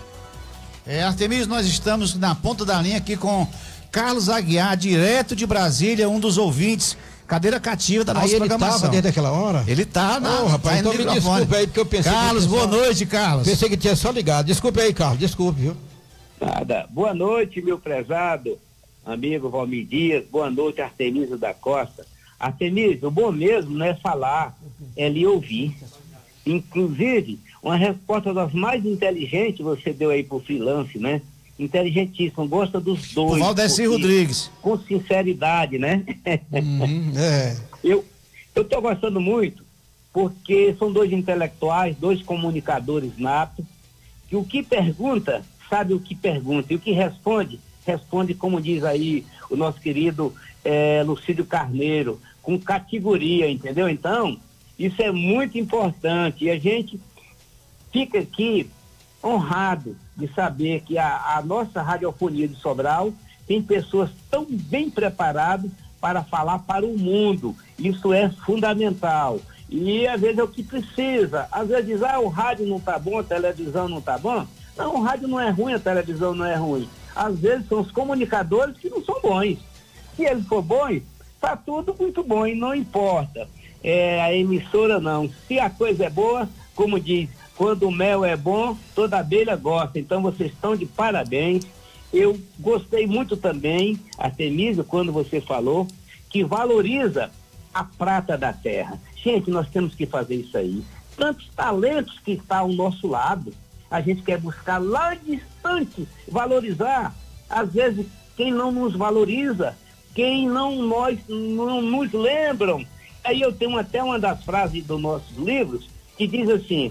É, Artemísio, nós estamos na ponta da linha aqui com Carlos Aguiar, direto de Brasília, um dos ouvintes, cadeira cativa da nossa aí ele programação. Tava desde aquela hora? Ele tá, na, oh, rapaz, tá então me desculpe aí, porque eu pensei Carlos, que boa só... noite, Carlos. Pensei que tinha só ligado. Desculpe aí, Carlos, desculpe, viu? Nada. Boa noite, meu prezado amigo Valmir Dias. Boa noite, Artemísio da Costa. Artemísio, o bom mesmo não é falar, é lhe ouvir. Inclusive, uma resposta das mais inteligentes você deu aí pro freelance, né? Inteligentíssimo, gosta dos dois. O Valdeci Rodrigues. Com sinceridade, né? Uhum, é. Eu eu tô gostando muito, porque são dois intelectuais, dois comunicadores natos, que o que pergunta, sabe o que pergunta, e o que responde, responde, como diz aí o nosso querido é, Lucídio Carneiro, com categoria, entendeu? Então, isso é muito importante, e a gente fica aqui honrado de saber que a, a nossa radiofonia de Sobral tem pessoas tão bem preparadas para falar para o mundo. Isso é fundamental. E às vezes é o que precisa. Às vezes diz, ah, o rádio não está bom, a televisão não está bom. Não, o rádio não é ruim, a televisão não é ruim. Às vezes são os comunicadores que não são bons. Se eles for bons, está tudo muito bom e não importa. É, a emissora não. Se a coisa é boa, como diz, quando o mel é bom, toda abelha gosta. Então vocês estão de parabéns. Eu gostei muito também, Artemísio, quando você falou que valoriza a prata da terra. Gente, nós temos que fazer isso aí. Tantos talentos que estão ao nosso lado, a gente quer buscar lá distante, valorizar. Às vezes, quem não nos valoriza, quem não nós não nos lembram. Aí eu tenho até uma das frases dos nossos livros que diz assim: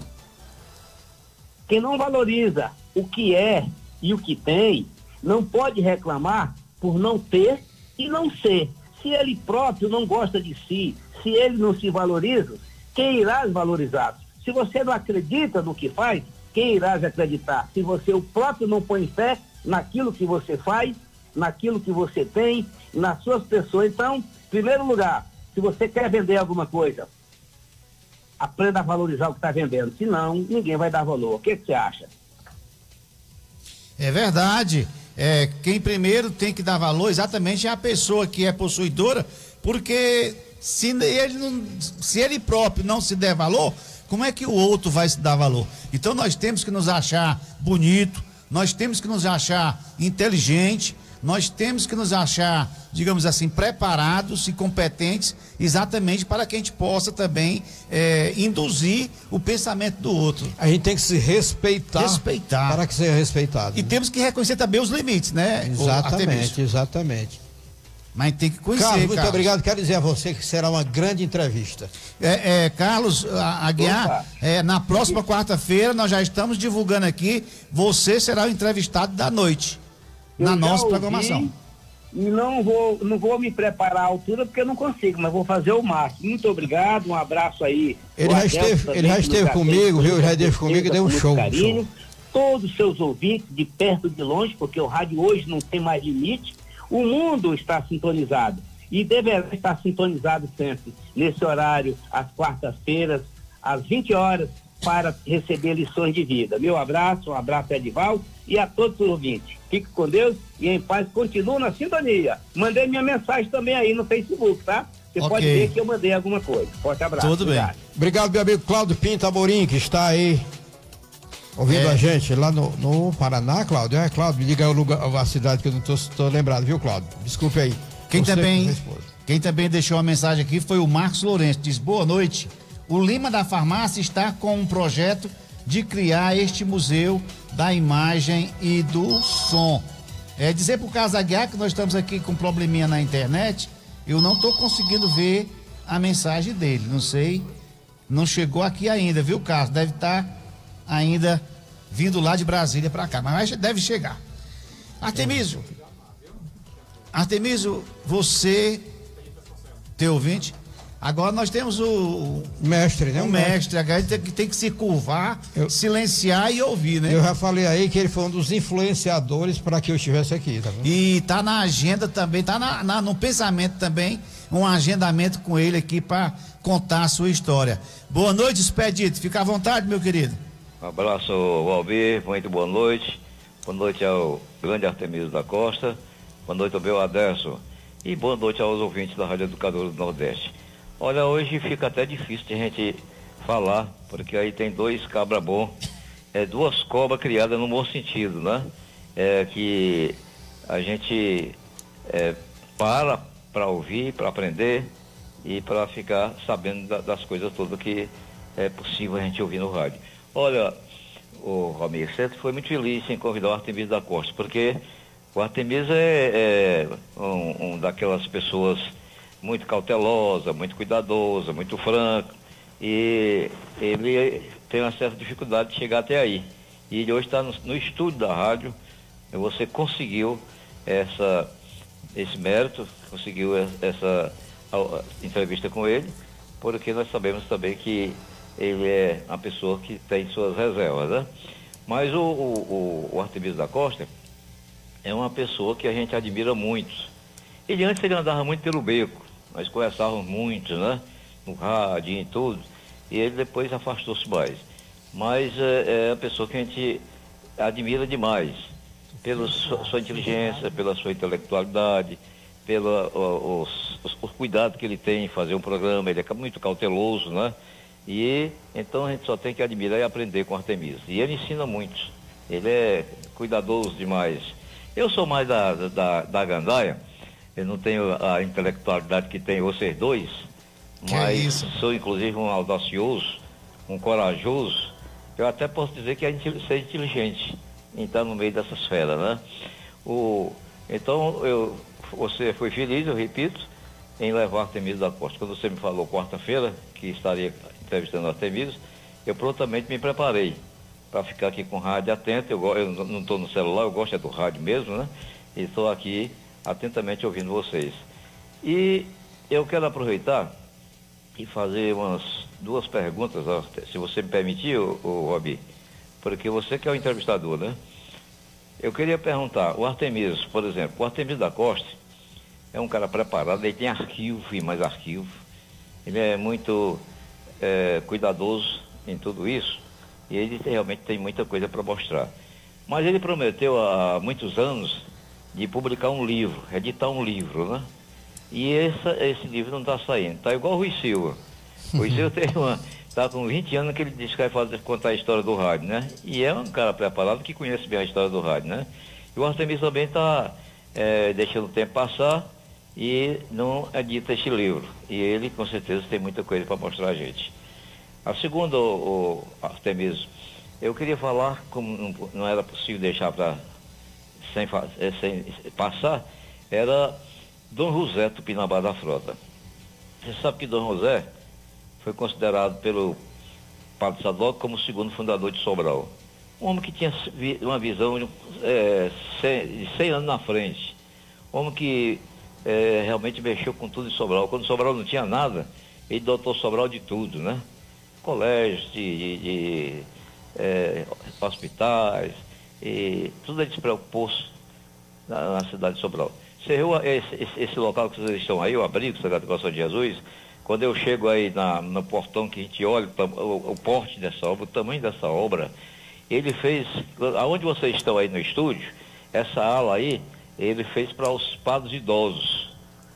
quem não valoriza o que é e o que tem, não pode reclamar por não ter e não ser. Se ele próprio não gosta de si, se ele não se valoriza, quem irá valorizar? Se você não acredita no que faz, quem irá acreditar? Se você o próprio não põe fé naquilo que você faz, naquilo que você tem, nas suas pessoas. Então, em primeiro lugar, se você quer vender alguma coisa, aprenda a valorizar o que está vendendo. Senão, ninguém vai dar valor. O que, que você acha? É verdade. É, quem primeiro tem que dar valor exatamente é a pessoa que é possuidora, porque se ele, não, se ele próprio não se der valor, como é que o outro vai se dar valor? Então nós temos que nos achar bonito, nós temos que nos achar inteligente, nós temos que nos achar, digamos assim, preparados e competentes exatamente para que a gente possa também é, induzir o pensamento do outro. A gente tem que se respeitar, respeitar. para que seja respeitado. E né? temos que reconhecer também os limites, né? Exatamente, exatamente. Mas tem que conhecer, Carlos, muito Carlos. obrigado. Quero dizer a você que será uma grande entrevista. É, é, Carlos Aguiar, é, na próxima quarta-feira nós já estamos divulgando aqui, você será o entrevistado da noite. Eu na nossa ouvi, programação. E não vou, não vou me preparar à altura porque eu não consigo, mas vou fazer o máximo. Muito obrigado, um abraço aí. Ele já esteve, ele já esteve comigo, viu? Já esteve comigo e deu um show. Carinho. show. Todos os seus ouvintes, de perto e de longe, porque o rádio hoje não tem mais limite. O mundo está sintonizado e deverá estar sintonizado sempre, nesse horário, às quartas-feiras, às vinte horas, para receber lições de vida. Meu abraço, um abraço a Edivaldo e a todos os ouvintes. Fique com Deus e em paz, continuo na sintonia. Mandei minha mensagem também aí no Facebook, tá? Você okay. pode ver que eu mandei alguma coisa. Forte abraço. Tudo bem. Obrigado, meu amigo Cláudio Pinto Amorim, que está aí Ouvindo É. a gente lá no, no Paraná, Cláudio. É, Cláudio, me diga aí o lugar, a cidade que eu não tô, tô lembrado, viu, Cláudio? Desculpe aí. Quem Você também, com sua esposa. quem também deixou uma mensagem aqui foi o Marcos Lourenço. Diz: boa noite. O Lima da Farmácia está com um projeto de criar este museu da imagem e do som. É dizer pro Carlos Aguiar que nós estamos aqui com um probleminha na internet. Eu não estou conseguindo ver a mensagem dele. Não sei, não chegou aqui ainda, viu, Carlos? Deve estar ainda vindo lá de Brasília para cá, mas deve chegar. Artemísio, Artemísio, você, teu ouvinte, agora nós temos o Mestre, né? o mestre, a gente tem que, tem que se curvar, Eu- silenciar e ouvir, né? Eu já falei aí que ele foi um dos influenciadores para que eu estivesse aqui, tá vendo? E tá na agenda também, tá na, na- no pensamento também, um agendamento com ele aqui para contar a sua história. Boa noite, Expedito, fica à vontade, meu querido. Um abraço, Valmir, muito boa noite. Boa noite ao grande Artemísio da Costa. Boa noite ao meu Aderson. E boa noite aos ouvintes da Rádio Educadora do Nordeste. Olha, hoje fica até difícil de a gente falar, porque aí tem dois cabra bom, é, duas cobras criadas no bom sentido, né? É, que a gente é, para para ouvir, para aprender e para ficar sabendo da, das coisas todas que é possível a gente ouvir no rádio. Olha, o Romir, você foi muito feliz em convidar o Artemísio da Costa, porque o Artemísio é, é um, um daquelas pessoas muito cautelosa, muito cuidadosa, muito franco, e ele tem uma certa dificuldade de chegar até aí. E ele hoje está no, no estúdio da rádio, e você conseguiu essa, esse mérito, conseguiu essa a, a, entrevista com ele, porque nós sabemos também que ele é uma pessoa que tem suas reservas, né? Mas o, o, o Artemísio da Costa é uma pessoa que a gente admira muito. Ele antes ele andava muito pelo beco, nós conversávamos muito, né? No rádio e tudo, e ele depois afastou-se mais. Mas é, é a pessoa que a gente admira demais, pela sua, sua inteligência, pela sua intelectualidade, pelo os, os, os cuidados que ele tem em fazer um programa. Ele é muito cauteloso, né? E então a gente só tem que admirar e aprender com o Artemísio. E ele ensina muito, ele é cuidadoso demais. Eu sou mais da, da, da gandaia, eu não tenho a intelectualidade que tem vocês dois, Que mas é isso? sou inclusive um audacioso, um corajoso. Eu até posso dizer que é ser inteligente em estar no meio dessas feras, né? O, então eu, você foi feliz, eu repito, em levar Artemísio da Costa. Quando você me falou quarta-feira que estaria entrevistando o Artemísio, eu prontamente me preparei para ficar aqui com o rádio atento. Eu, eu não estou no celular, eu gosto é do rádio mesmo, né? E estou aqui atentamente ouvindo vocês. E eu quero aproveitar e fazer umas duas perguntas, se você me permitir, o, o Robi, porque você que é o entrevistador, né? Eu queria perguntar, o Artemísio, por exemplo, o Artemísio da Costa é um cara preparado, ele tem arquivo e mais arquivo, ele é muito é, cuidadoso em tudo isso, e ele realmente tem muita coisa para mostrar. Mas ele prometeu há muitos anos de publicar um livro, editar um livro, né? E essa, esse livro não está saindo, está igual o Rui Silva. O Rui Silva tem uma, está com vinte anos que ele diz que vai fazer, contar a história do rádio, né? E é um cara preparado que conhece bem a história do rádio, né? E o Artemísio também está é, deixando o tempo passar e não edita este livro. E ele, com certeza, tem muita coisa para mostrar a gente. A segunda, o, o Artemísio, eu queria falar, como não, não era possível deixar para sem, sem passar, era Dom José Tupinambá da Frota. Você sabe que Dom José foi considerado pelo Padre Sadoc como o segundo fundador de Sobral. Um homem que tinha uma visão é, de cem anos na frente. Um homem que é, realmente mexeu com tudo em Sobral. Quando Sobral não tinha nada, ele dotou Sobral de tudo, né? Colégios, de, de, de é, hospitais, e tudo ele se preocupou na, na cidade de Sobral. Você viu esse, esse, esse local que vocês estão aí, o abrigo, Sagrado Coração de Jesus? Quando eu chego aí na, no portão que a gente olha o, o porte dessa obra, o tamanho dessa obra, ele fez, aonde vocês estão aí no estúdio, essa ala aí, ele fez para os padres idosos.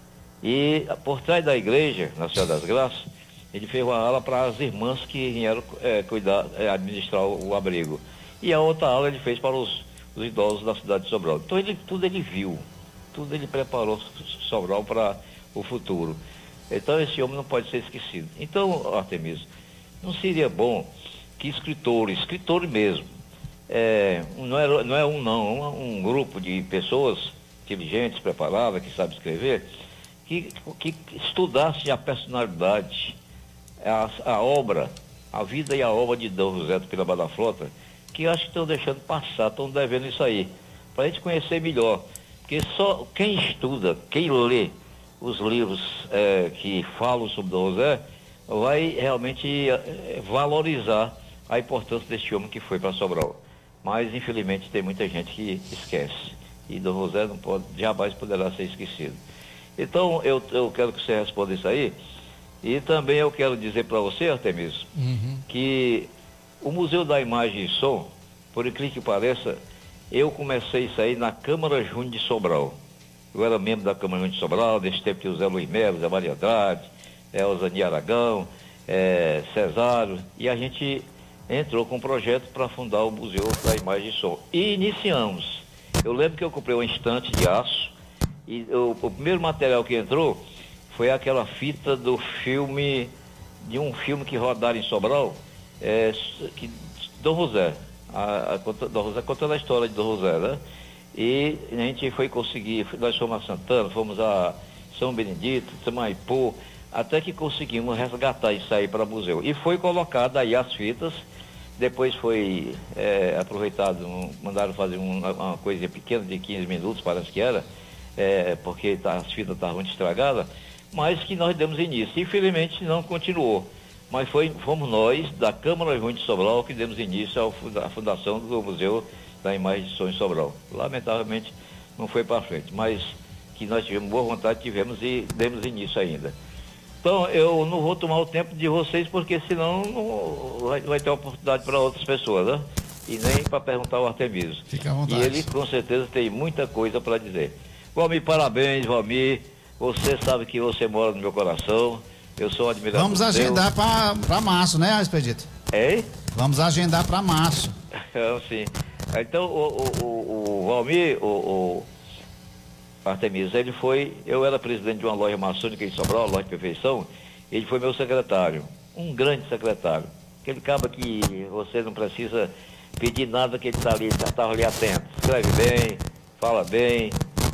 E por trás da igreja, na Senhora das Graças, ele fez uma ala para as irmãs que vieram é, cuidar, é, administrar o, o abrigo. e a outra ala ele fez para os, os idosos da cidade de Sobral. Então ele, tudo ele viu, tudo ele preparou Sobral para o futuro. Então esse homem não pode ser esquecido. Então, Artemísio, não seria bom que escritores, escritores mesmo, é, não, é, não é um não, um, um grupo de pessoas inteligentes, preparadas, que sabem escrever, que, que estudassem a personalidade, a, a obra, a vida e a obra de Dom José do Pinambá da Frota, que acho que estão deixando passar, estão devendo isso aí, para a gente conhecer melhor. Porque só quem estuda, quem lê os livros é, que falam sobre Dom José, vai realmente é, valorizar a importância deste homem que foi para Sobral. Mas, infelizmente, tem muita gente que esquece. E Dom José não pode, jamais poderá ser esquecido. Então, eu, eu quero que você responda isso aí. E também eu quero dizer para você, Artemísio, uhum. que o Museu da Imagem e Som, por incrível que pareça, eu comecei isso aí na Câmara Júnior de Sobral. Eu era membro da Câmara Júnior de Sobral, desse tempo que o Zé Luiz Melo, Zé Maria Andrade, é, Osani Aragão, é, Cesário, e a gente entrou com um projeto para fundar o Museu da Imagem e Som. E iniciamos. Eu lembro que eu comprei uma estante de aço, e eu, o primeiro material que entrou foi aquela fita do filme, de um filme que rodaram em Sobral, é, que, Dom José, a, a, Dom José contando a história de Dom José, né? E a gente foi conseguir, nós fomos a Santana, fomos a São Benedito, Tamaipu, até que conseguimos resgatar isso aí para o museu. E foi colocado aí as fitas, depois foi é, aproveitado, um, mandaram fazer um, uma coisa pequena de quinze minutos, parece que era, é, porque tá, as fitas estavam muito estragadas, mas que nós demos início. Infelizmente não continuou, mas foi, fomos nós, da Câmara Júnior de Sobral, que demos início à fundação do Museu da Imagem de Som em Sobral. Lamentavelmente não foi para frente, mas que nós tivemos boa vontade, tivemos e demos início ainda. Então eu não vou tomar o tempo de vocês, porque senão não vai, vai ter oportunidade para outras pessoas, né? E nem para perguntar ao Artemísio. Fica à vontade. E ele com certeza tem muita coisa para dizer. Valmir, parabéns, Valmir. Você sabe que você mora no meu coração. Eu sou um admirador. Vamos agendar para março, né, Expedito? É? Vamos agendar para março. Sim. Então, o, o, o, o Valmir, o, o Artemísio, ele foi, eu era presidente de uma loja maçônica em Sobral, loja de perfeição, ele foi meu secretário, um grande secretário, aquele cara que você não precisa pedir nada, que ele está ali, já estava ali atento, escreve bem, fala bem,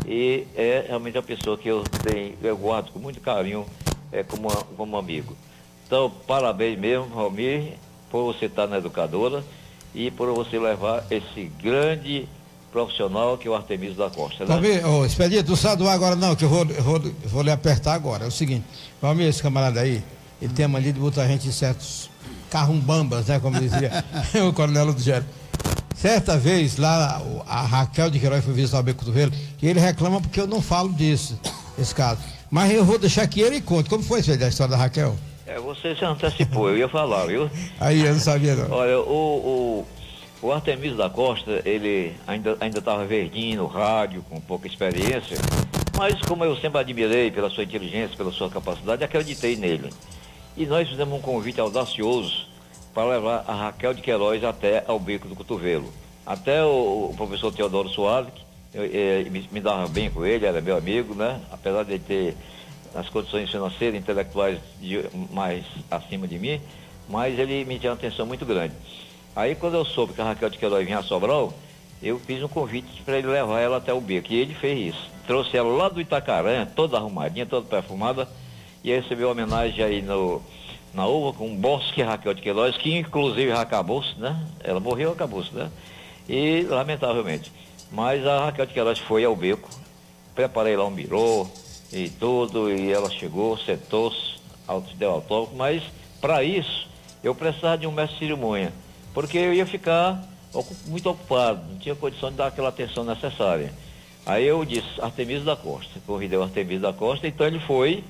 e é realmente uma pessoa que eu tenho, eu guardo com muito carinho, é, como, como amigo. Então, parabéns mesmo, Valmir, por você estar na educadora e por você levar esse grande profissional que é o Artemísio da Costa. Né? Valmir, ô, Expedito, não sai do ar agora não, que eu vou, eu vou, eu vou lhe apertar agora. É o seguinte, Valmir, esse camarada aí, ele tem a mania de botar a gente em certos carrumbambas, né, como dizia o coronel do Gero. Certa vez, lá, a Raquel de Queiroz foi visitar o Beco Cotovelo, e ele reclama porque eu não falo disso, esse caso. Mas eu vou deixar que ele conte. Como foi, Expedito, a história da Raquel? É, você se antecipou, eu ia falar, viu? Aí, eu não sabia não. Olha, o... o... O Artemísio da Costa, ele ainda ainda estava verdinho no rádio, com pouca experiência, mas como eu sempre admirei pela sua inteligência, pela sua capacidade, acreditei nele. E nós fizemos um convite audacioso para levar a Raquel de Queiroz até ao Beco do Cotovelo. Até o, o professor Teodoro Soares, eu, eu, me, me dava bem com ele, era meu amigo, né? Apesar de ele ter as condições financeiras, intelectuais de, mais acima de mim, mas ele me tinha uma atenção muito grande. Aí quando eu soube que a Raquel de Queiroz vinha a Sobral, eu fiz um convite para ele levar ela até o Beco. E ele fez isso. Trouxe ela lá do Itacarã, toda arrumadinha, toda perfumada, e recebeu homenagem aí no, na uva com um bosque Raquel de Queiroz, que inclusive acabou-se, né? Ela morreu, acabou-se, né? E lamentavelmente. Mas a Raquel de Queiroz foi ao Beco, preparei lá um birô e tudo, e ela chegou, sentou-se, deu autógrafo, mas para isso eu precisava de um mestre de cerimônia, porque eu ia ficar muito ocupado, não tinha condição de dar aquela atenção necessária. Aí eu disse, Artemísio da Costa, convidei o Artemísio da Costa, então ele foi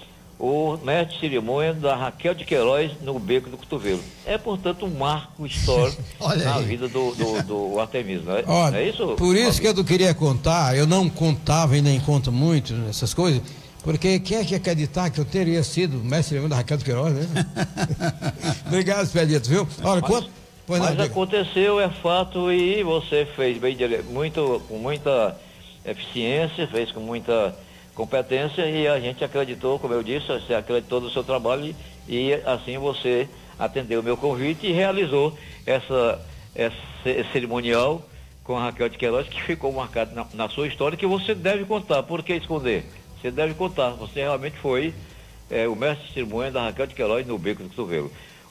o mestre de cerimônia da Raquel de Queiroz no Beco do Cotovelo. É, portanto, um marco histórico na vida do, do, do Artemísio, não é? Olha, não é isso? Por isso que eu não queria contar, eu não contava e nem conto muito essas coisas, porque quem é que ia acreditar que eu teria sido mestre de cerimônia da Raquel de Queiroz, né? Obrigado, Expedito, viu? Olha, Mas, quanto... Pois Mas não, aconteceu, é fato, e você fez bem, muito, com muita eficiência, fez com muita competência, e a gente acreditou, como eu disse, você acreditou no seu trabalho, e assim você atendeu o meu convite e realizou essa, essa esse cerimonial com a Raquel de Queiroz, que ficou marcado na, na sua história, que você deve contar. Por que esconder? Você deve contar. Você realmente foi é, o mestre de cerimônia da Raquel de Queiroz no Beco do Cotovelo.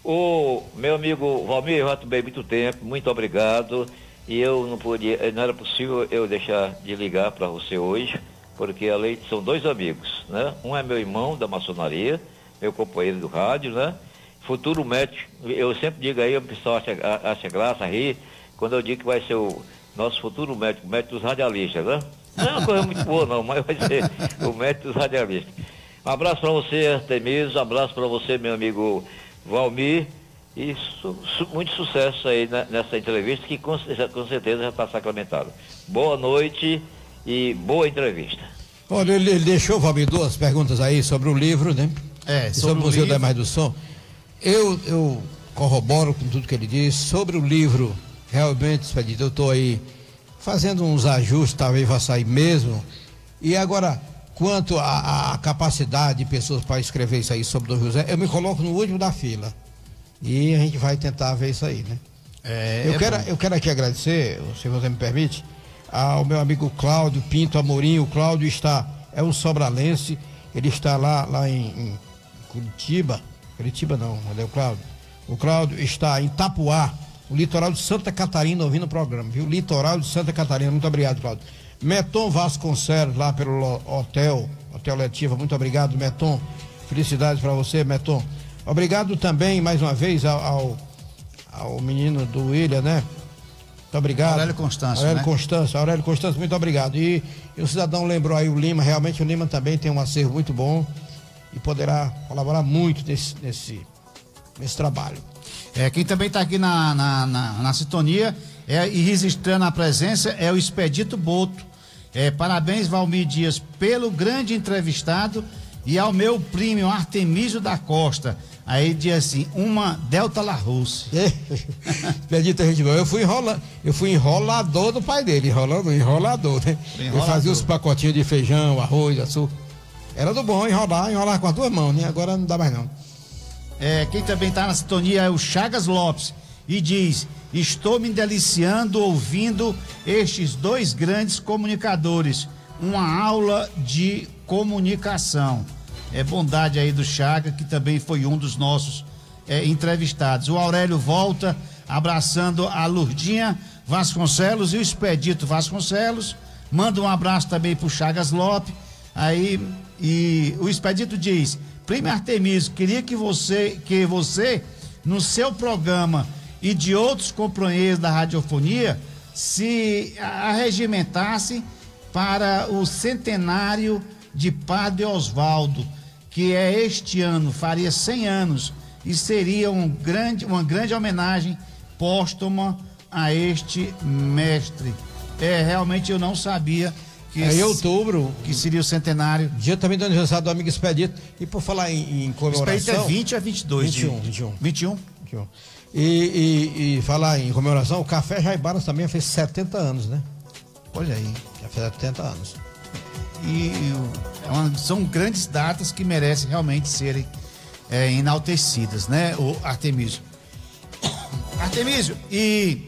O meu amigo Valmir, eu já tomei muito tempo, muito obrigado. E eu não podia, não era possível eu deixar de ligar para você hoje, porque além são dois amigos, né? Um é meu irmão da maçonaria, meu companheiro do rádio, né? Futuro médico, eu sempre digo aí, o pessoal acha, acha graça, ri, quando eu digo que vai ser o nosso futuro médico, médico dos radialistas, né? Não é uma coisa muito boa não, mas vai ser o médico dos radialistas. Um abraço para você, Artemísio, um abraço para você, meu amigo Valmir, e su, su, muito sucesso aí na, nessa entrevista, que com, com certeza já está sacramentada. Boa noite e boa entrevista. Olha, ele, ele deixou, Valmir, duas perguntas aí sobre o livro, né? É, sobre, sobre o Museu livro. da Imagem do Som. Eu, eu corroboro com tudo que ele disse. Sobre o livro, realmente, Expedito, eu estou aí fazendo uns ajustes, talvez vá sair mesmo. E agora, quanto à capacidade de pessoas para escrever isso aí sobre o Dom José, eu me coloco no último da fila. E a gente vai tentar ver isso aí, né? É, eu, é quero, eu quero aqui agradecer, se você me permite, ao meu amigo Cláudio Pinto Amorim. O Cláudio está, é um sobralense, ele está lá, lá em, em Curitiba. Curitiba não, olha o Cláudio. O Cláudio está em Itapuá, o litoral de Santa Catarina, ouvindo o programa, viu? Litoral de Santa Catarina, muito obrigado, Cláudio. Meton Vasconcelos, lá pelo hotel, Hotel Letiva, muito obrigado, Meton. Felicidades para você, Meton. Obrigado também, mais uma vez, ao, ao, ao menino do William, né? Muito obrigado. Aurélio Constâncio, Aurélio né? Constâncio, Aurélio Constâncio, muito obrigado. E, e o cidadão lembrou aí o Lima, realmente o Lima também tem um acervo muito bom e poderá colaborar muito nesse, nesse, nesse trabalho. É, quem também está aqui na, na, na, na sintonia é, e registrando a presença é o Expedito Boto. É, parabéns, Valmir Dias, pelo grande entrevistado, e ao meu primo Artemísio da Costa. Aí diz assim, uma Delta La Russe. Expedito, a gente, eu fui enrola, eu fui enrolador do pai dele, enrolando, enrolador, né? Enrolador. Eu fazia os pacotinhos de feijão, arroz, açúcar. Era do bom enrolar, enrolar com as duas mãos, né? Agora não dá mais não. É, quem também está na sintonia é o Chagas Lopes e diz: estou me deliciando ouvindo estes dois grandes comunicadores, uma aula de comunicação. É bondade aí do Chagas, que também foi um dos nossos é, entrevistados. O Aurélio volta abraçando a Lurdinha Vasconcelos e o Expedito Vasconcelos. Manda um abraço também pro Chagas Lopes. Aí, e o Expedito diz: primo Artemísio, queria que você, que você, no seu programa e de outros companheiros da radiofonia, se arregimentasse para o centenário de Padre Osvaldo, que é este ano, faria cem anos, e seria um grande, uma grande homenagem póstuma a este mestre. É, realmente eu não sabia que é em outubro, que seria o centenário. Dia também do aniversário do amigo Expedito. E por falar em, em comemoração. Expedito é vinte a vinte e dois. vinte e um, vinte e um. vinte e um. vinte e um. E, e, e falar em comemoração, o Café Jaibaras também fez setenta anos, né? Olha aí. Já fez setenta anos. E é uma, são grandes datas que merecem realmente serem é, enaltecidas, né, o Artemísio? Artemísio, e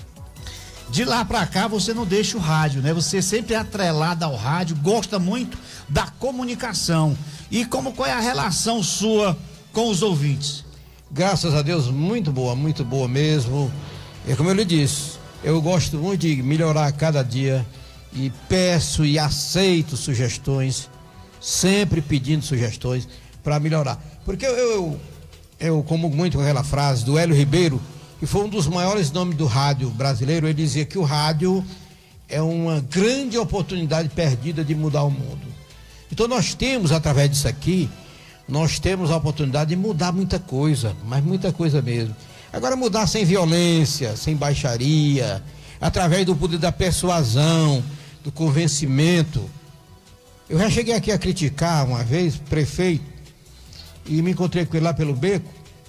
de lá pra cá você não deixa o rádio, né? Você sempre é atrelado ao rádio, gosta muito da comunicação. E como qual é a relação sua com os ouvintes? Graças a Deus, muito boa, muito boa mesmo. É como eu lhe disse, eu gosto muito de melhorar a cada dia e peço e aceito sugestões, sempre pedindo sugestões para melhorar. Porque eu, eu, eu como muito com aquela frase do Hélio Ribeiro, que foi um dos maiores nomes do rádio brasileiro. Ele dizia que o rádio é uma grande oportunidade perdida de mudar o mundo. Então nós temos, através disso aqui, nós temos a oportunidade de mudar muita coisa, mas muita coisa mesmo. Agora, mudar sem violência, sem baixaria, através do poder da persuasão, do convencimento. Eu já cheguei aqui a criticar uma vez, prefeito, e me encontrei com ele lá pelo beco,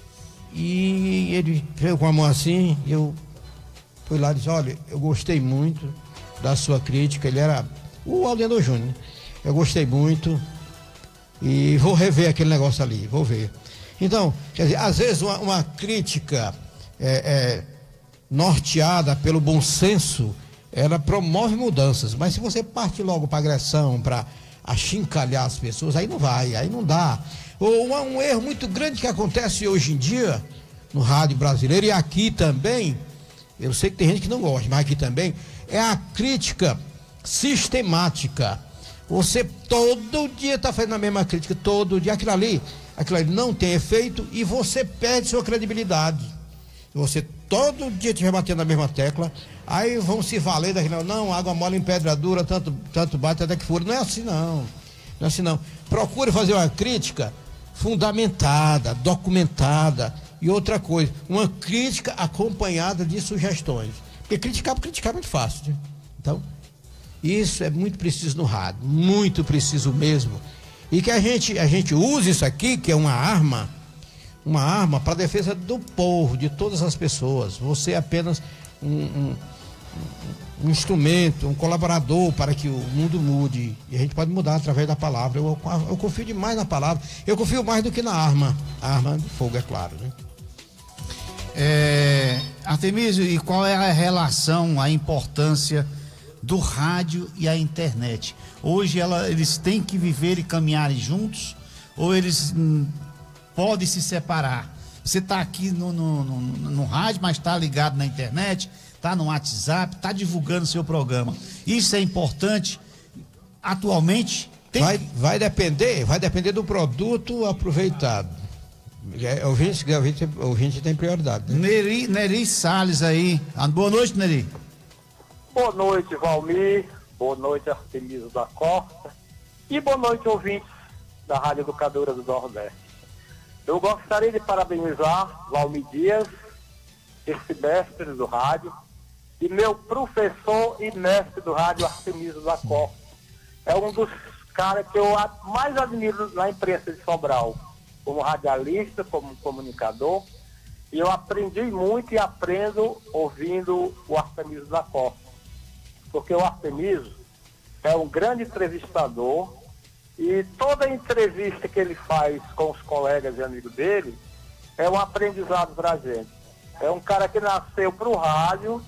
E ele veio com a mão assim, e eu fui lá e disse, olha, eu gostei muito da sua crítica. Ele era o Aldenor Júnior, né? Eu gostei muito e vou rever aquele negócio ali, vou ver. Então, quer dizer, às vezes uma, uma crítica é, é, norteada pelo bom senso, ela promove mudanças, mas se você parte logo para agressão, para achincalhar as pessoas, aí não vai, aí não dá. Ou um, um erro muito grande que acontece hoje em dia no rádio brasileiro e aqui também, eu sei que tem gente que não gosta, mas aqui também, é a crítica sistemática. Você todo dia está fazendo a mesma crítica, todo dia, aquilo ali, aquilo ali não tem efeito e você perde sua credibilidade. Você todo dia estiver batendo na mesma tecla, aí vão se valer daquilo, não, água mole em pedra dura, tanto, tanto bate até que fura. Não é assim não, não é assim não. Procure fazer uma crítica fundamentada, documentada e outra coisa, uma crítica acompanhada de sugestões. Porque criticar, criticar é muito fácil, né? Então, isso é muito preciso no rádio, muito preciso mesmo. E que a gente, a gente use isso aqui, que é uma arma, uma arma para a defesa do povo, de todas as pessoas. Você é apenas um, um, um instrumento, um colaborador para que o mundo mude. E a gente pode mudar através da palavra. Eu, eu confio demais na palavra. Eu confio mais do que na arma. A arma de fogo, é claro, né? É, Artemísio, e qual é a relação, a importância do rádio e a internet? Hoje ela, eles têm que viver e caminhar juntos, ou eles hum, podem se separar? Você está aqui no, no, no, no rádio, mas está ligado na internet, está no WhatsApp, está divulgando seu programa. Isso é importante. Atualmente tem... vai, vai depender, vai depender do produto aproveitado. É, o ouvinte, o ouvinte, o ouvinte tem prioridade, né? Neri, Neri Salles aí. Boa noite, Neri. Boa noite, Valmir. Boa noite, Artemísio da Costa. E boa noite, ouvintes da Rádio Educadora do Nordeste. Eu gostaria de parabenizar Valmir Dias, esse mestre do rádio, e meu professor e mestre do rádio, Artemísio da Costa. É um dos caras que eu mais admiro na imprensa de Sobral, como radialista, como comunicador, e eu aprendi muito e aprendo ouvindo o Artemísio da Costa, porque o Artemísio é um grande entrevistador e toda entrevista que ele faz com os colegas e amigos dele é um aprendizado para a gente. É um cara que nasceu para o rádio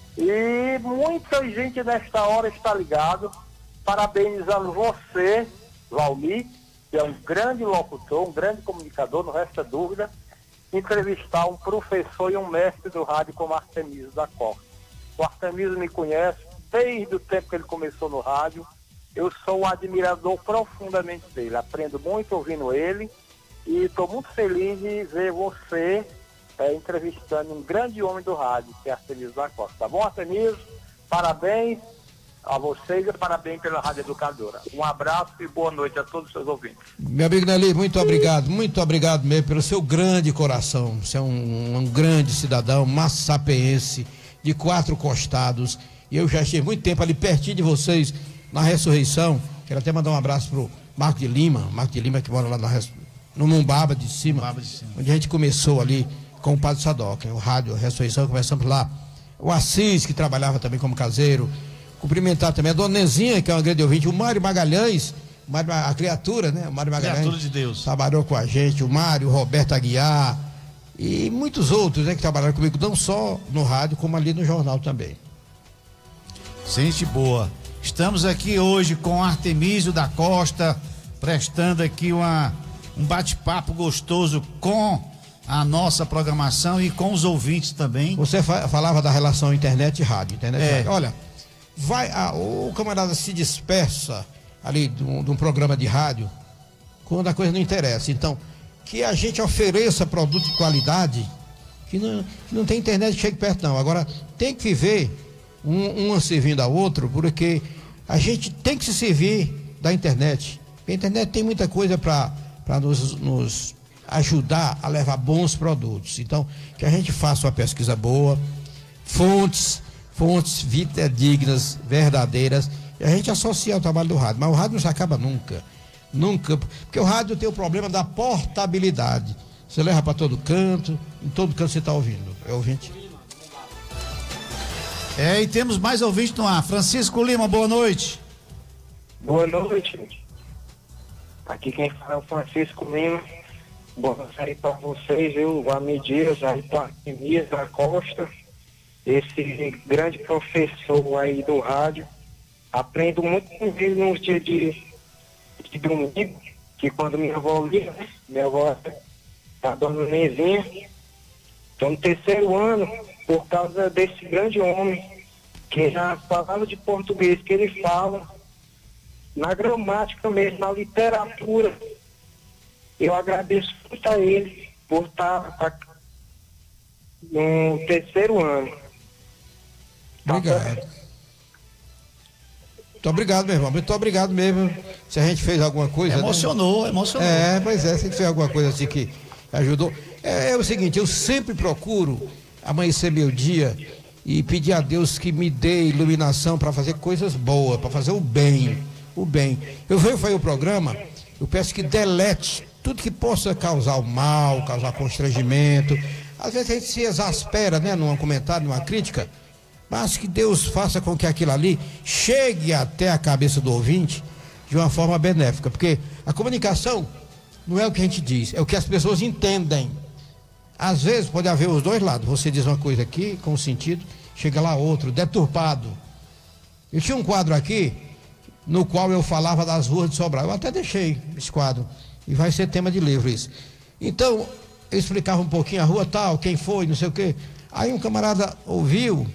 e muita gente nesta hora está ligado, parabenizando você, Valmir, que é um grande locutor, um grande comunicador, não resta dúvida, entrevistar um professor e um mestre do rádio como Artemísio da Costa. O Artemísio me conhece desde o tempo que ele começou no rádio. Eu sou um admirador profundamente dele, aprendo muito ouvindo ele e estou muito feliz de ver você é, entrevistando um grande homem do rádio, que é Artemísio da Costa. Tá bom, Artemísio? Parabéns a vocês e parabéns pela Rádio Educadora. Um abraço e boa noite a todos os seus ouvintes. Meu amigo Nelly, muito obrigado, muito obrigado mesmo pelo seu grande coração. Você é um, um grande cidadão, massapeense, de quatro costados. E eu já estive muito tempo ali pertinho de vocês, na Ressurreição. Quero até mandar um abraço pro Marco de Lima, Marco de Lima que mora lá na, no Mumbaba de cima, Mumbaba de cima, onde a gente começou ali com o Padre Sadoc, o rádio, a Ressurreição, começamos lá. O Assis, que trabalhava também como caseiro. Cumprimentar também a dona Nezinha, que é uma grande ouvinte, o Mário Magalhães, o Mário, a criatura, né? O Mário Magalhães. Criatura de Deus. Trabalhou com a gente, o Mário, o Roberto Aguiar e muitos outros, né? Que trabalharam comigo, não só no rádio, como ali no jornal também. Gente boa. Estamos aqui hoje com Artemísio da Costa, prestando aqui uma, um bate-papo gostoso com a nossa programação e com os ouvintes também. Você fa falava da relação internet e rádio, internet é. e rádio. Olha, vai, a, o camarada se dispersa ali de um, de um programa de rádio quando a coisa não interessa. Então, que a gente ofereça produto de qualidade, que não, que não tem internet que chegue perto não. Agora, tem que viver um, um servindo ao outro, porque a gente tem que se servir da internet. A internet tem muita coisa para nos, nos ajudar a levar bons produtos. Então, que a gente faça uma pesquisa boa, fontes, fontes dignas, verdadeiras, e a gente associa ao trabalho do rádio. Mas o rádio não se acaba nunca, nunca, porque o rádio tem o problema da portabilidade. você leva para todo canto, em todo canto você está ouvindo, é ouvinte. É, e temos mais ouvintes no ar. Francisco Lima, boa noite. Boa noite. Aqui quem fala é o Francisco Lima. Boa noite aí para vocês, viu? Vami Dias, aí para Artemias da Costa, esse grande professor aí do rádio. Aprendo muito com ele nos dias de, de domingo, que quando minha avó liga, né? Minha avó, a dona Nezinha, estou no terceiro ano, por causa desse grande homem, que na palavra de português que ele fala, na gramática mesmo, na literatura, eu agradeço muito a ele por estar no terceiro ano. Obrigado. Muito obrigado, meu irmão. Muito obrigado mesmo. Se a gente fez alguma coisa. Emocionou, né? emocionou. É, pois é, se a gente fez alguma coisa assim que ajudou. É, é o seguinte, eu sempre procuro amanhecer meu dia e pedir a Deus que me dê iluminação para fazer coisas boas, para fazer o bem. O bem. Eu venho fazer o programa, eu peço que delete tudo que possa causar o mal, causar constrangimento. Às vezes a gente se exaspera, né, num comentário, numa crítica, mas que Deus faça com que aquilo ali chegue até a cabeça do ouvinte de uma forma benéfica, porque a comunicação não é o que a gente diz, é o que as pessoas entendem. Às vezes pode haver os dois lados, você diz uma coisa aqui com sentido, chega lá outro, deturpado. Eu tinha um quadro aqui no qual eu falava das ruas de Sobral, eu até deixei esse quadro, e vai ser tema de livro isso. Então, eu explicava um pouquinho a rua tal, quem foi, não sei o quê. Aí um camarada ouviu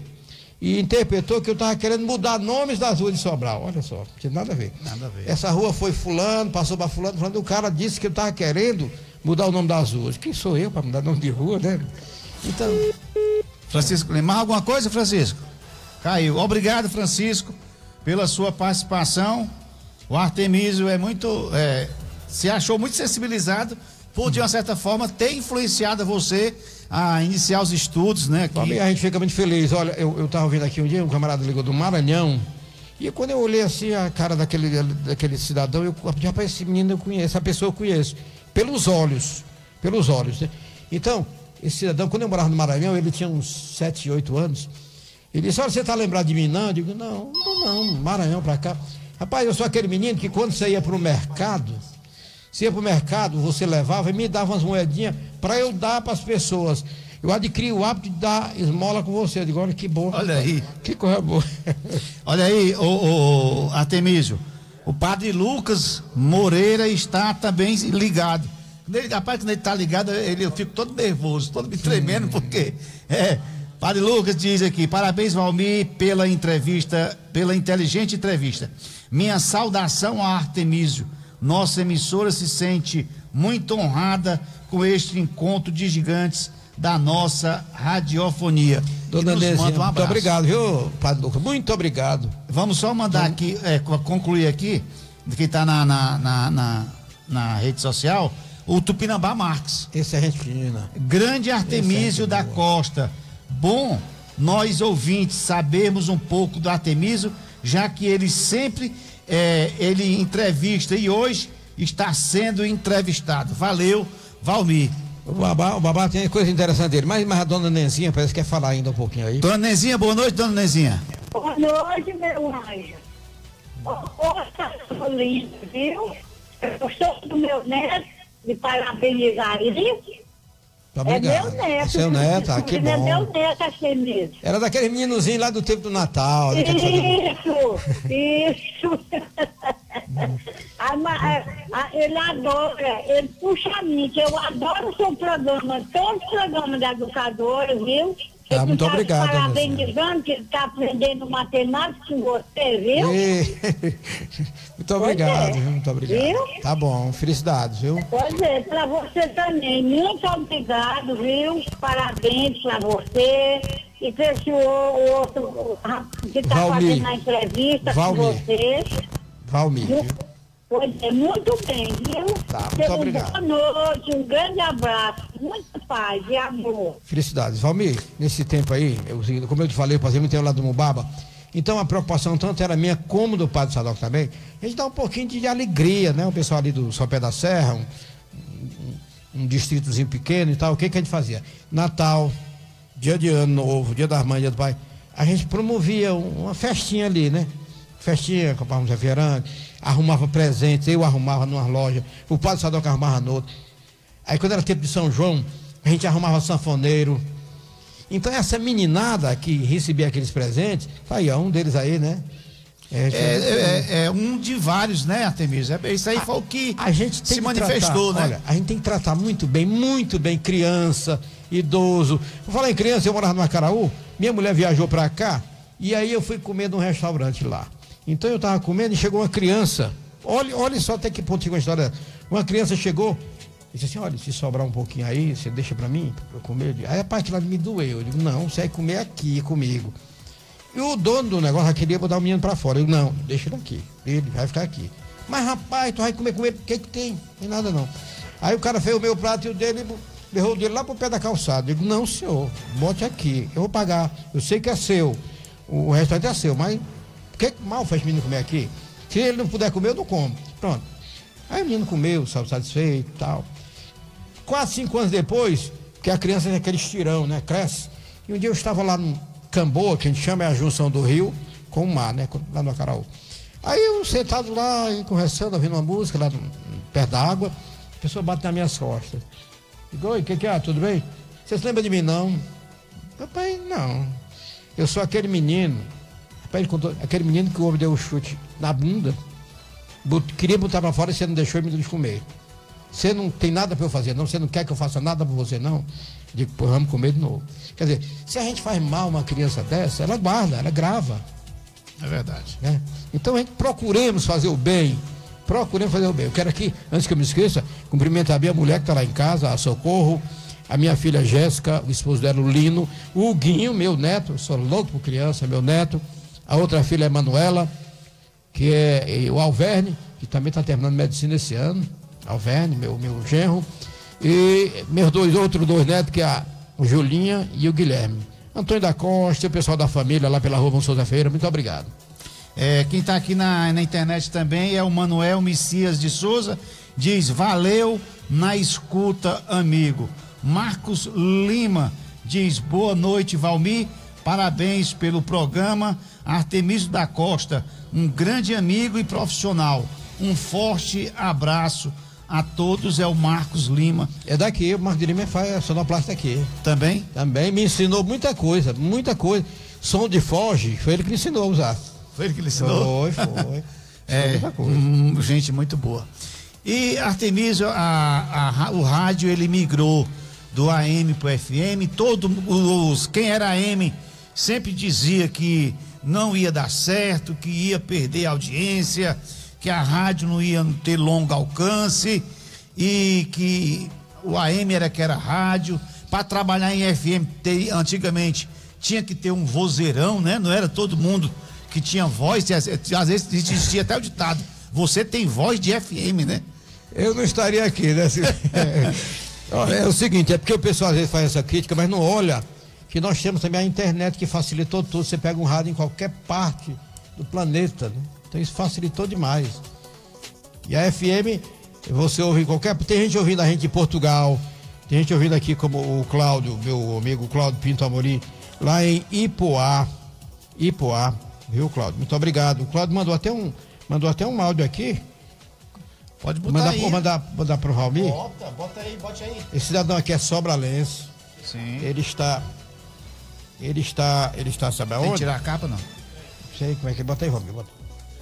e interpretou que eu estava querendo mudar nomes das ruas de Sobral. Olha só, não tinha nada a ver. Nada a ver. Essa rua foi fulano, passou para fulano, fulano, o cara disse que eu estava querendo mudar o nome das ruas. Quem sou eu para mudar nome de rua, né? Então... Francisco, mais alguma coisa, Francisco? Caiu. Obrigado, Francisco, pela sua participação. O Artemísio é muito, é, se achou muito sensibilizado por, de uma certa forma, ter influenciado você a iniciar os estudos, né? Aqui. A gente fica muito feliz. Olha, eu estava ouvindo aqui um dia, um camarada ligou do Maranhão, e quando eu olhei assim a cara daquele, daquele cidadão, eu falei, rapaz, esse menino eu conheço, essa pessoa eu conheço, pelos olhos, pelos olhos, né? Então, esse cidadão, quando eu morava no Maranhão, ele tinha uns sete, oito anos, ele disse, olha, você está lembrado de mim, não? Eu digo, não, não, não, Maranhão pra cá. Rapaz, eu sou aquele menino que quando você ia pro mercado, você ia pro mercado, você levava e me dava umas moedinhas para eu dar para as pessoas. Eu adquiri o hábito de dar esmola com você. Eu digo, olha que bom. Olha aí. Que coisa boa. Olha aí, o, o Artemísio, o padre Lucas Moreira está também ligado. Ele, rapaz, quando ele está ligado, ele, eu fico todo nervoso, todo me tremendo, hum. porque é, padre Lucas diz aqui, parabéns, Valmir, pela entrevista, pela inteligente entrevista. Minha saudação a Artemísio. Nossa emissora se sente muito honrada com este encontro de gigantes da nossa radiofonia. Dona Nezinha, um muito obrigado, viu, Padre Lucas? Muito obrigado. Vamos só mandar Vamos. aqui, é, concluir aqui, que está na, na, na, na, na rede social, o Tupinambá Marques. Esse é gente fina. Grande Artemísio é da boa. Costa. Bom, nós ouvintes sabermos um pouco do Artemísio, já que ele sempre é, ele entrevista e hoje está sendo entrevistado. Valeu, Valmir. O Babá, o Babá tem coisa interessante dele, mas, mas a dona Nezinha parece que quer falar ainda um pouquinho aí. Dona Nezinha, boa noite, dona Nezinha. Boa noite, meu anjo. Poxa, lindo, viu? Eu sou do meu neto, de parabenizar ele. Obrigado. É meu neto. Seu neto, ah, que bom. É meu neto, achei mesmo. Era daquele meninozinho lá do tempo do Natal. Né, isso, isso. a, a, a, ele adora, ele puxa a mim, que eu adoro o seu programa, todo o programa da educadora, viu? Ah, muito tá obrigado. Parabenizando que ele está aprendendo matemática com você, viu? E... muito obrigado, é. muito obrigado. Viu? Tá bom, felicidades, viu? Pois é, para você também, muito obrigado, viu? Parabéns para você e para esse outro que está fazendo a entrevista Valmir. com você. Valmir. Viu? Pois é, muito bem, viu? Tá, muito obrigado. Boa noite, um grande abraço, muita paz e amor. Felicidades. Valmir, nesse tempo aí, eu, como eu te falei, eu passei muito tempo lá do Mubaba, então a preocupação tanto era minha como do Padre Sadoc também, a gente dá um pouquinho de alegria, né? O pessoal ali do São Pé da Serra, um, um, um distritozinho pequeno e tal, o que que a gente fazia? Natal, dia de ano novo, dia das mães, dia do pai, a gente promovia uma festinha ali, né? Festinha, comprava um refrigerante, arrumava presentes, eu arrumava numa loja, o padre Sadoca arrumava no outro. Aí quando era tempo de São João, a gente arrumava sanfoneiro. Então essa meninada que recebia aqueles presentes, aí ó, um deles aí, né? É, é, é, é um de vários, né, Artemísio? É, isso aí a, foi o que a gente tem se que manifestou, tratar, né? Olha, a gente tem que tratar muito bem, muito bem, criança, idoso. Vou falar em criança, eu morava no Acaraú, minha mulher viajou pra cá, e aí eu fui comer num restaurante lá. Então eu tava comendo e chegou uma criança, olha, olha só até que ponto chegou a história. Uma criança chegou e disse assim, olha, se sobrar um pouquinho aí, você deixa pra mim, pra eu comer. Aí a parte lá me doeu, eu digo, não, você vai comer aqui comigo. E o dono do negócio queria botar o menino pra fora. Eu digo, não, deixa ele aqui, ele vai ficar aqui. Mas rapaz, tu vai comer com ele, o que que tem? Não tem nada não. Aí o cara fez o meu prato e o dele, levou o dele lá pro pé da calçada. Eu digo, não senhor, bote aqui, eu vou pagar, eu sei que é seu, o restaurante é seu, mas o que mal faz o menino comer aqui? Se ele não puder comer, eu não como. Pronto. Aí o menino comeu, sabe, satisfeito e tal. Quatro, cinco anos depois, que a criança tem aquele estirão, né, cresce. E um dia eu estava lá no Camboa, que a gente chama é a junção do rio com o mar, né? Lá no Acaraú. Aí eu sentado lá e conversando, ouvindo uma música lá no, perto da água, a pessoa bate nas minhas costas. Digo, oi, o que que é? Tudo bem? Você se lembra de mim, não? Papai, não. Eu sou aquele menino, rapaz, ele contou, aquele menino que o homem deu o chute na bunda, but, queria botar pra fora e você não deixou ele me comer. Você não tem nada para eu fazer, não? Você não quer que eu faça nada por você, não? Digo, pô, vamos comer de novo. Quer dizer, se a gente faz mal uma criança dessa, ela guarda, ela grava. É verdade. Né? Então a gente procuremos fazer o bem. Procuremos fazer o bem. Eu quero aqui, antes que eu me esqueça, cumprimentar a minha mulher que está lá em casa, a Socorro, a minha filha Jéssica, o esposo dela, o Lino, o Huguinho, meu neto, eu sou louco por criança, meu neto. A outra filha é Manuela, que é e o Alverne, que também está terminando medicina esse ano. Alverne, meu, meu genro. E meus dois outros dois netos, que é a Julinha e o Guilherme. Antônio da Costa, o pessoal da família lá pela rua Vão Souza Feira, muito obrigado. É, quem está aqui na, na internet também é o Manuel Messias de Souza, diz, valeu na escuta, amigo. Marcos Lima diz, boa noite, Valmir, parabéns pelo programa. Artemísio da Costa, um grande amigo e profissional. Um forte abraço a todos, é o Marcos Lima. É daqui, o Marcos Lima faz sonoplasta aqui. Também? Também me ensinou muita coisa, muita coisa. Som de Foge, foi ele que me ensinou a usar. Foi ele que lhe ensinou? Foi, foi. É, hum, gente muito boa. E Artemísio, a, a, o rádio ele migrou do A M para o F M, todos os, quem era A M sempre dizia que não ia dar certo, que ia perder a audiência, que a rádio não ia ter longo alcance e que o A M era que era rádio. Para trabalhar em F M, ter, antigamente tinha que ter um vozeirão, né? Não era todo mundo que tinha voz, às vezes existia até o ditado, você tem voz de F M, né? Eu não estaria aqui, né? Olha, é o seguinte, é porque o pessoal às vezes faz essa crítica, mas não olha que nós temos também a internet que facilitou tudo. Você pega um rádio em qualquer parte do planeta, né? Então isso facilitou demais. E a F M, você ouve em qualquer... Tem gente ouvindo a gente em Portugal, tem gente ouvindo aqui como o Cláudio, meu amigo Cláudio Pinto Amorim, lá em Ipoá. Ipoá, viu, Cláudio? Muito obrigado. O Cláudio mandou até um, mandou até um áudio aqui. Pode botar mandar, aí. Mandar, mandar pro Valmir. Bota, bota aí, bote aí. Esse cidadão aqui é sobralense. Sim. Ele está... Ele está... Ele está, sabe aonde? Tem que tirar a capa, não? Não sei como é que... Bota aí, Valmir, bota.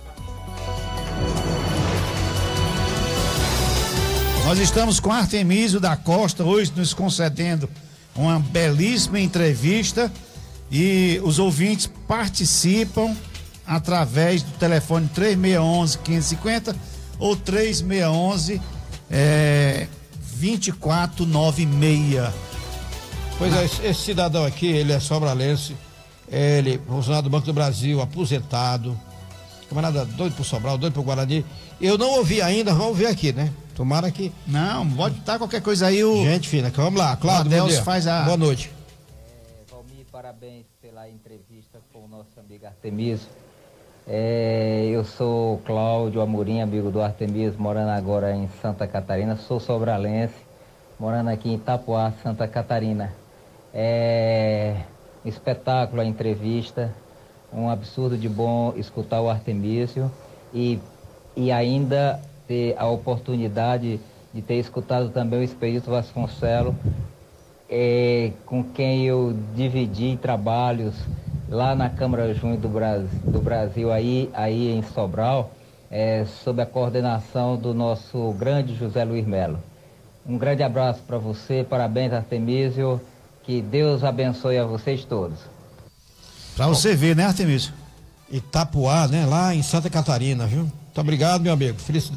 Nós estamos com Artemísio da Costa hoje nos concedendo uma belíssima entrevista e os ouvintes participam através do telefone três seis um um, quinze cinquenta ou três seis um um, é, vinte e quatro noventa e seis. Pois é, esse, esse cidadão aqui, ele é sobralense, ele funcionário do Banco do Brasil, aposentado, camarada doido por Sobral, doido por Guarani. Eu não ouvi ainda, vamos ver aqui, né? Tomara que... Não, pode botar qualquer coisa aí. O... Gente fina, vamos lá, Cláudio, bom dia. Faz a... Boa noite. É, Valmir, parabéns pela entrevista com o nosso amigo Artemísio. É, eu sou Cláudio Amorim, amigo do Artemísio, morando agora em Santa Catarina, sou sobralense morando aqui em Itapuá, Santa Catarina. É um espetáculo a entrevista, um absurdo de bom escutar o Artemísio e, e ainda ter a oportunidade de ter escutado também o Expedito Vasconcelos, é, com quem eu dividi trabalhos lá na Câmara Júnior do Brasil, do Brasil aí, aí em Sobral, é, sob a coordenação do nosso grande José Luiz Melo. Um grande abraço para você, parabéns, Artemísio, que Deus abençoe a vocês todos. Para você ver, né, Artemísio? Itapuá, né, lá em Santa Catarina, viu? Muito obrigado, meu amigo. Feliz...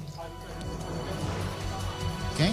Quem?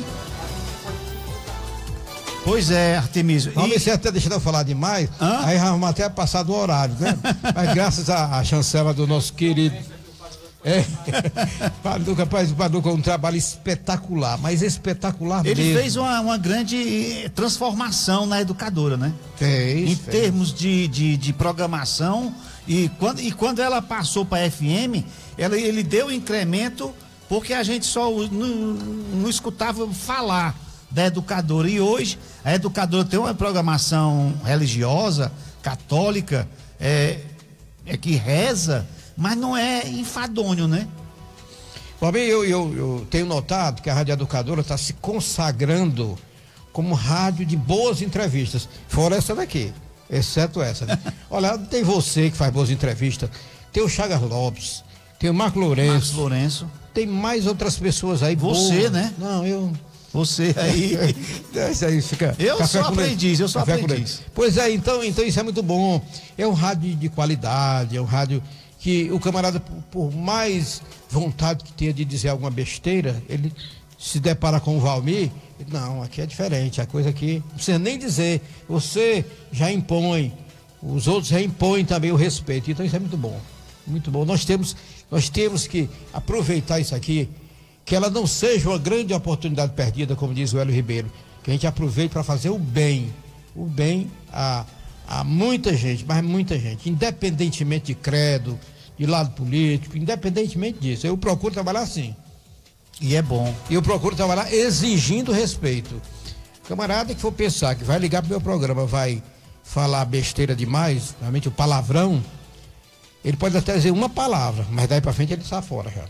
Pois é, Artemísio. Vamos ver e... se até deixar eu falar demais, Hã? aí vamos até passar do horário, né? Mas graças à chancela do nosso querido é, Paduca, rapaz, o Paduca é um trabalho espetacular, mas espetacular Ele mesmo. fez uma, uma grande transformação na educadora, né? Fez, em fez. termos de, de, de programação, e quando, e quando ela passou para F M, ela, ele deu incremento, porque a gente só não, não escutava falar da educadora, e hoje a educadora tem uma programação religiosa, católica, é, é que reza, mas não é enfadonho, né? Bom, bem, eu, eu, eu tenho notado que a Rádio Educadora está se consagrando como rádio de boas entrevistas, fora essa daqui, exceto essa, né? Olha, tem você que faz boas entrevistas, tem o Chagas Lopes, tem o Marco Lourenço, Marcos Lourenço. Tem mais outras pessoas aí. Você, boas. né? Não, eu... Você aí. Isso aí fica. Eu sou aprendiz, eu sou aprendiz. Pois é, então, então isso é muito bom. É um rádio de qualidade, é um rádio que o camarada, por, por mais vontade que tenha de dizer alguma besteira, ele se depara com o Valmir, ele, não, aqui é diferente, a coisa aqui, não precisa nem dizer, você já impõe, os outros já impõem também o respeito, então isso é muito bom, muito bom. Nós temos, nós temos que aproveitar isso aqui, que ela não seja uma grande oportunidade perdida, como diz o Hélio Ribeiro, que a gente aproveite para fazer o bem, o bem a, a muita gente, mas muita gente, independentemente de credo, de lado político, independentemente disso, eu procuro trabalhar assim. E é bom. E eu procuro trabalhar exigindo respeito. Camarada que for pensar que vai ligar pro meu programa, vai falar besteira demais, realmente o palavrão, ele pode até dizer uma palavra, mas daí para frente ele está fora já.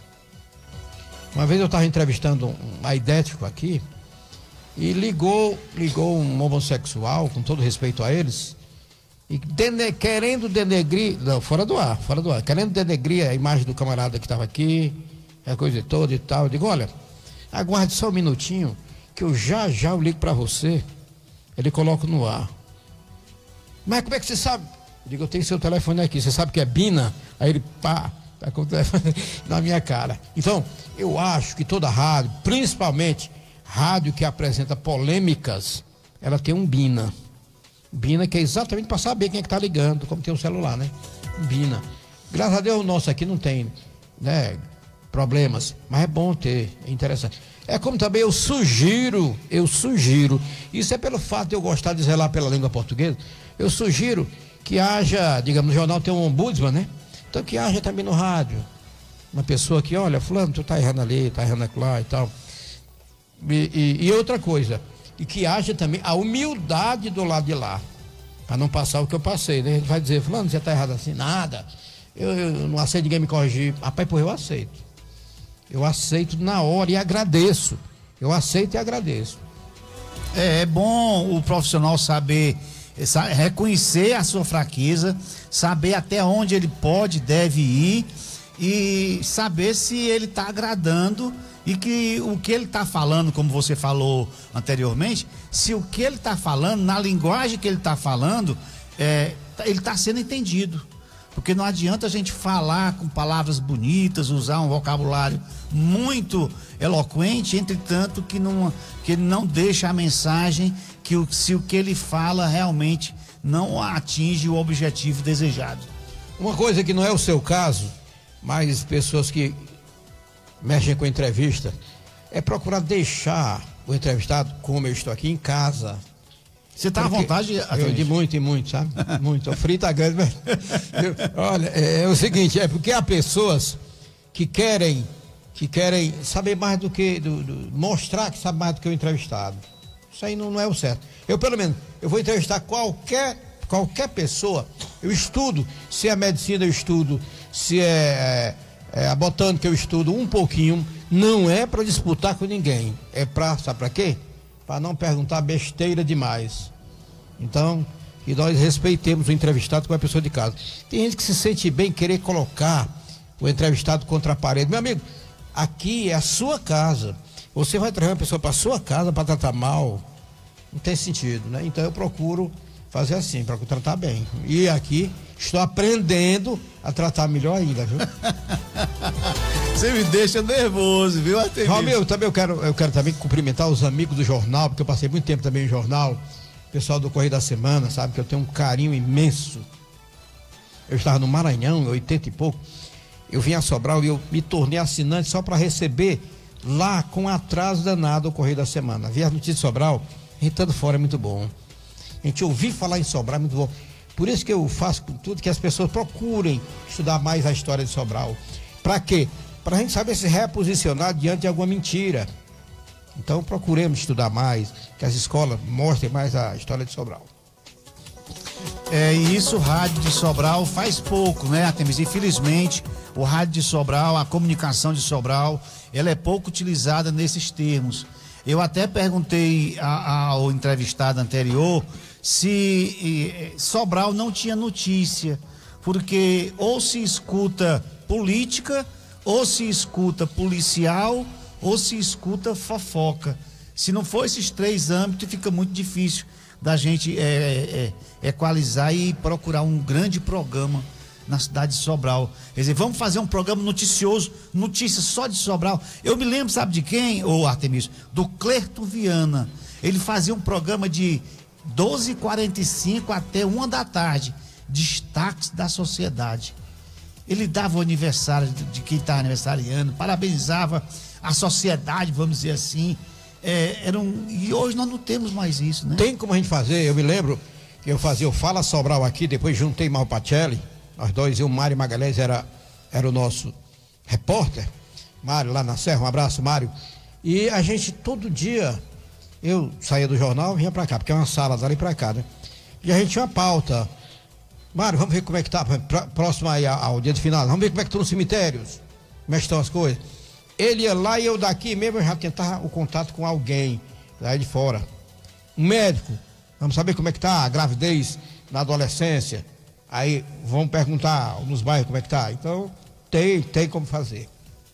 Uma vez eu estava entrevistando um aidético aqui e ligou, ligou um homossexual, com todo respeito a eles, e dene, querendo denegrir, não, fora do ar, fora do ar, querendo denegrir a imagem do camarada que estava aqui, a coisa toda e tal. Eu digo, olha, aguarde só um minutinho, que eu já já eu ligo para você. Ele coloca no ar. Mas como é que você sabe? Eu digo, eu tenho seu telefone aqui, você sabe que é Bina? Aí ele, pá, tá com o telefone na minha cara. Então, eu acho que toda rádio, principalmente rádio que apresenta polêmicas, ela tem um Bina. Bina que é exatamente para saber quem é que tá ligando, como tem o celular, né? Bina. Graças a Deus o nosso aqui não tem, né, problemas, mas é bom ter, é interessante. É como também eu sugiro, eu sugiro, isso é pelo fato de eu gostar de zelar pela língua portuguesa, eu sugiro que haja, digamos, no jornal tem um ombudsman, né? Então que haja também no rádio uma pessoa que, olha, fulano, tu tá errando ali, tá errando lá e tal. E, e, e outra coisa, e que haja também a humildade do lado de lá, para não passar o que eu passei, né? Ele vai dizer, fulano, você tá errado assim, nada, eu, eu não aceito ninguém me corrigir. Rapaz, pô, eu aceito. Eu aceito na hora e agradeço. Eu aceito e agradeço. É, é bom o profissional saber, sabe, reconhecer a sua fraqueza, saber até onde ele pode, deve ir e saber se ele está agradando e que o que ele está falando, como você falou anteriormente, se o que ele está falando, na linguagem que ele está falando, é, ele está sendo entendido. Porque não adianta a gente falar com palavras bonitas, usar um vocabulário muito eloquente, entretanto que não, que ele não deixa a mensagem, que o, se o que ele fala realmente não atinge o objetivo desejado. Uma coisa que não é o seu caso, mas pessoas que mexem com entrevista, é procurar deixar o entrevistado, como eu estou aqui, em casa. Você está à vontade? Eu, de muito e muito, sabe? Muito. O frio tá grande, mas... eu, olha, é, é o seguinte, é porque há pessoas que querem, que querem saber mais do que, do, do, mostrar que sabe mais do que o entrevistado. Isso aí não, não é o certo. Eu, pelo menos, eu vou entrevistar qualquer, qualquer pessoa, eu estudo, se é medicina eu estudo, se é, é, é a botânica eu estudo um pouquinho, não é para disputar com ninguém, é para, sabe para quê? Para não perguntar besteira demais. Então, que nós respeitemos o entrevistado com a pessoa de casa. Tem gente que se sente bem querer colocar o entrevistado contra a parede. Meu amigo, aqui é a sua casa. Você vai trazer uma pessoa para sua casa para tratar mal, não tem sentido, né? Então eu procuro fazer assim, para tratar bem. E aqui estou aprendendo a tratar melhor ainda, viu? Você me deixa nervoso, viu, Artemísio? Romeu, também eu quero, eu quero também cumprimentar os amigos do jornal, porque eu passei muito tempo também no jornal, pessoal do Correio da Semana, sabe que eu tenho um carinho imenso. Eu estava no Maranhão, em oitenta e pouco, eu vim a Sobral e eu me tornei assinante só para receber lá com atraso danado o Correio da Semana. Via as notícias de Sobral, Rentando Fora é muito bom. A gente ouvir falar em Sobral é muito bom. Por isso que eu faço com tudo que as pessoas procurem estudar mais a história de Sobral. Para quê? Para a gente saber se reposicionar diante de alguma mentira. Então procuremos estudar mais, que as escolas mostrem mais a história de Sobral. É, e isso o rádio de Sobral faz pouco, né, Artemísio? Infelizmente, o rádio de Sobral, a comunicação de Sobral, ela é pouco utilizada nesses termos. Eu até perguntei a, a, ao entrevistado anterior se eh, Sobral não tinha notícia, porque ou se escuta política, ou se escuta policial, ou se escuta fofoca. Se não for esses três âmbitos, fica muito difícil da gente é, é, equalizar e procurar um grande programa na cidade de Sobral. Quer dizer, vamos fazer um programa noticioso, notícias só de Sobral. Eu me lembro, sabe de quem, ô Artemísio? Do Clerton Viana. Ele fazia um programa de doze e quarenta e cinco até uma da tarde, destaques da sociedade. Ele dava o aniversário de, de quem está aniversariando, parabenizava a sociedade, vamos dizer assim. É, era um, e hoje nós não temos mais isso, né? Tem como a gente fazer, eu me lembro que eu fazia o Fala Sobral aqui, depois juntei Mal Pacelli, nós dois, e o Mário Magalhães era, era o nosso repórter, Mário lá na Serra, um abraço, Mário, e a gente todo dia, eu saía do jornal e vinha pra cá, porque é uma sala dali pra cá, né? E a gente tinha uma pauta, Mário, vamos ver como é que tá, próximo aí ao dia de final, vamos ver como é que estão os cemitérios, como é que estão as coisas. Ele ia lá e eu daqui mesmo, eu já tentava o contato com alguém daí de fora. Um médico, vamos saber como é que tá a gravidez na adolescência. Aí vamos perguntar nos bairros como é que tá. Então, tem, tem como fazer.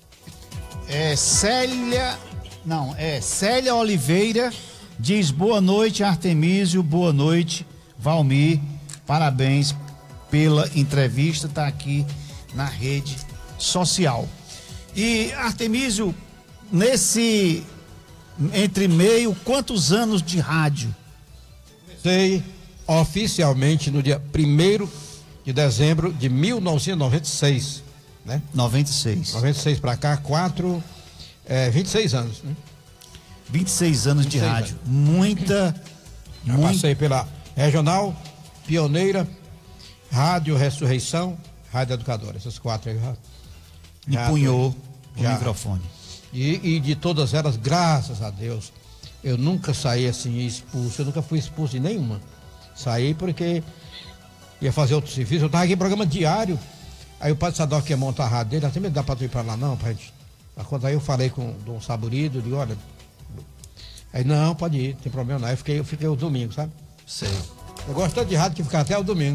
É Célia, não, é Célia Oliveira diz boa noite, Artemísio, boa noite, Valmir, parabéns pela entrevista, tá aqui na rede social. E Artemísio, nesse entre meio, quantos anos de rádio? Comecei oficialmente no dia primeiro de dezembro de mil novecentos e noventa e seis, né? noventa e seis. noventa e seis para cá, quatro, é, vinte e seis anos, né? vinte e seis anos vinte e seis de rádio. Anos. Muita, Já muita... passei pela Regional, Pioneira, Rádio Ressurreição, Rádio Educadora, essas quatro aí. Empunhou o já. microfone. E, e de todas elas, graças a Deus, eu nunca saí assim expulso, eu nunca fui expulso de nenhuma. Saí porque ia fazer outro serviço, eu estava aqui em programa diário, aí o padre Sadoc ia montar a rádio dele, até me dá para tu ir para lá não, pra gente. Quando aí eu falei com o Dom Saburido, eu digo, olha, aí não, pode ir, não tem problema não, eu fiquei, eu fiquei o domingo, sabe? Sei. Eu gosto tanto de rádio que ficar até o domingo.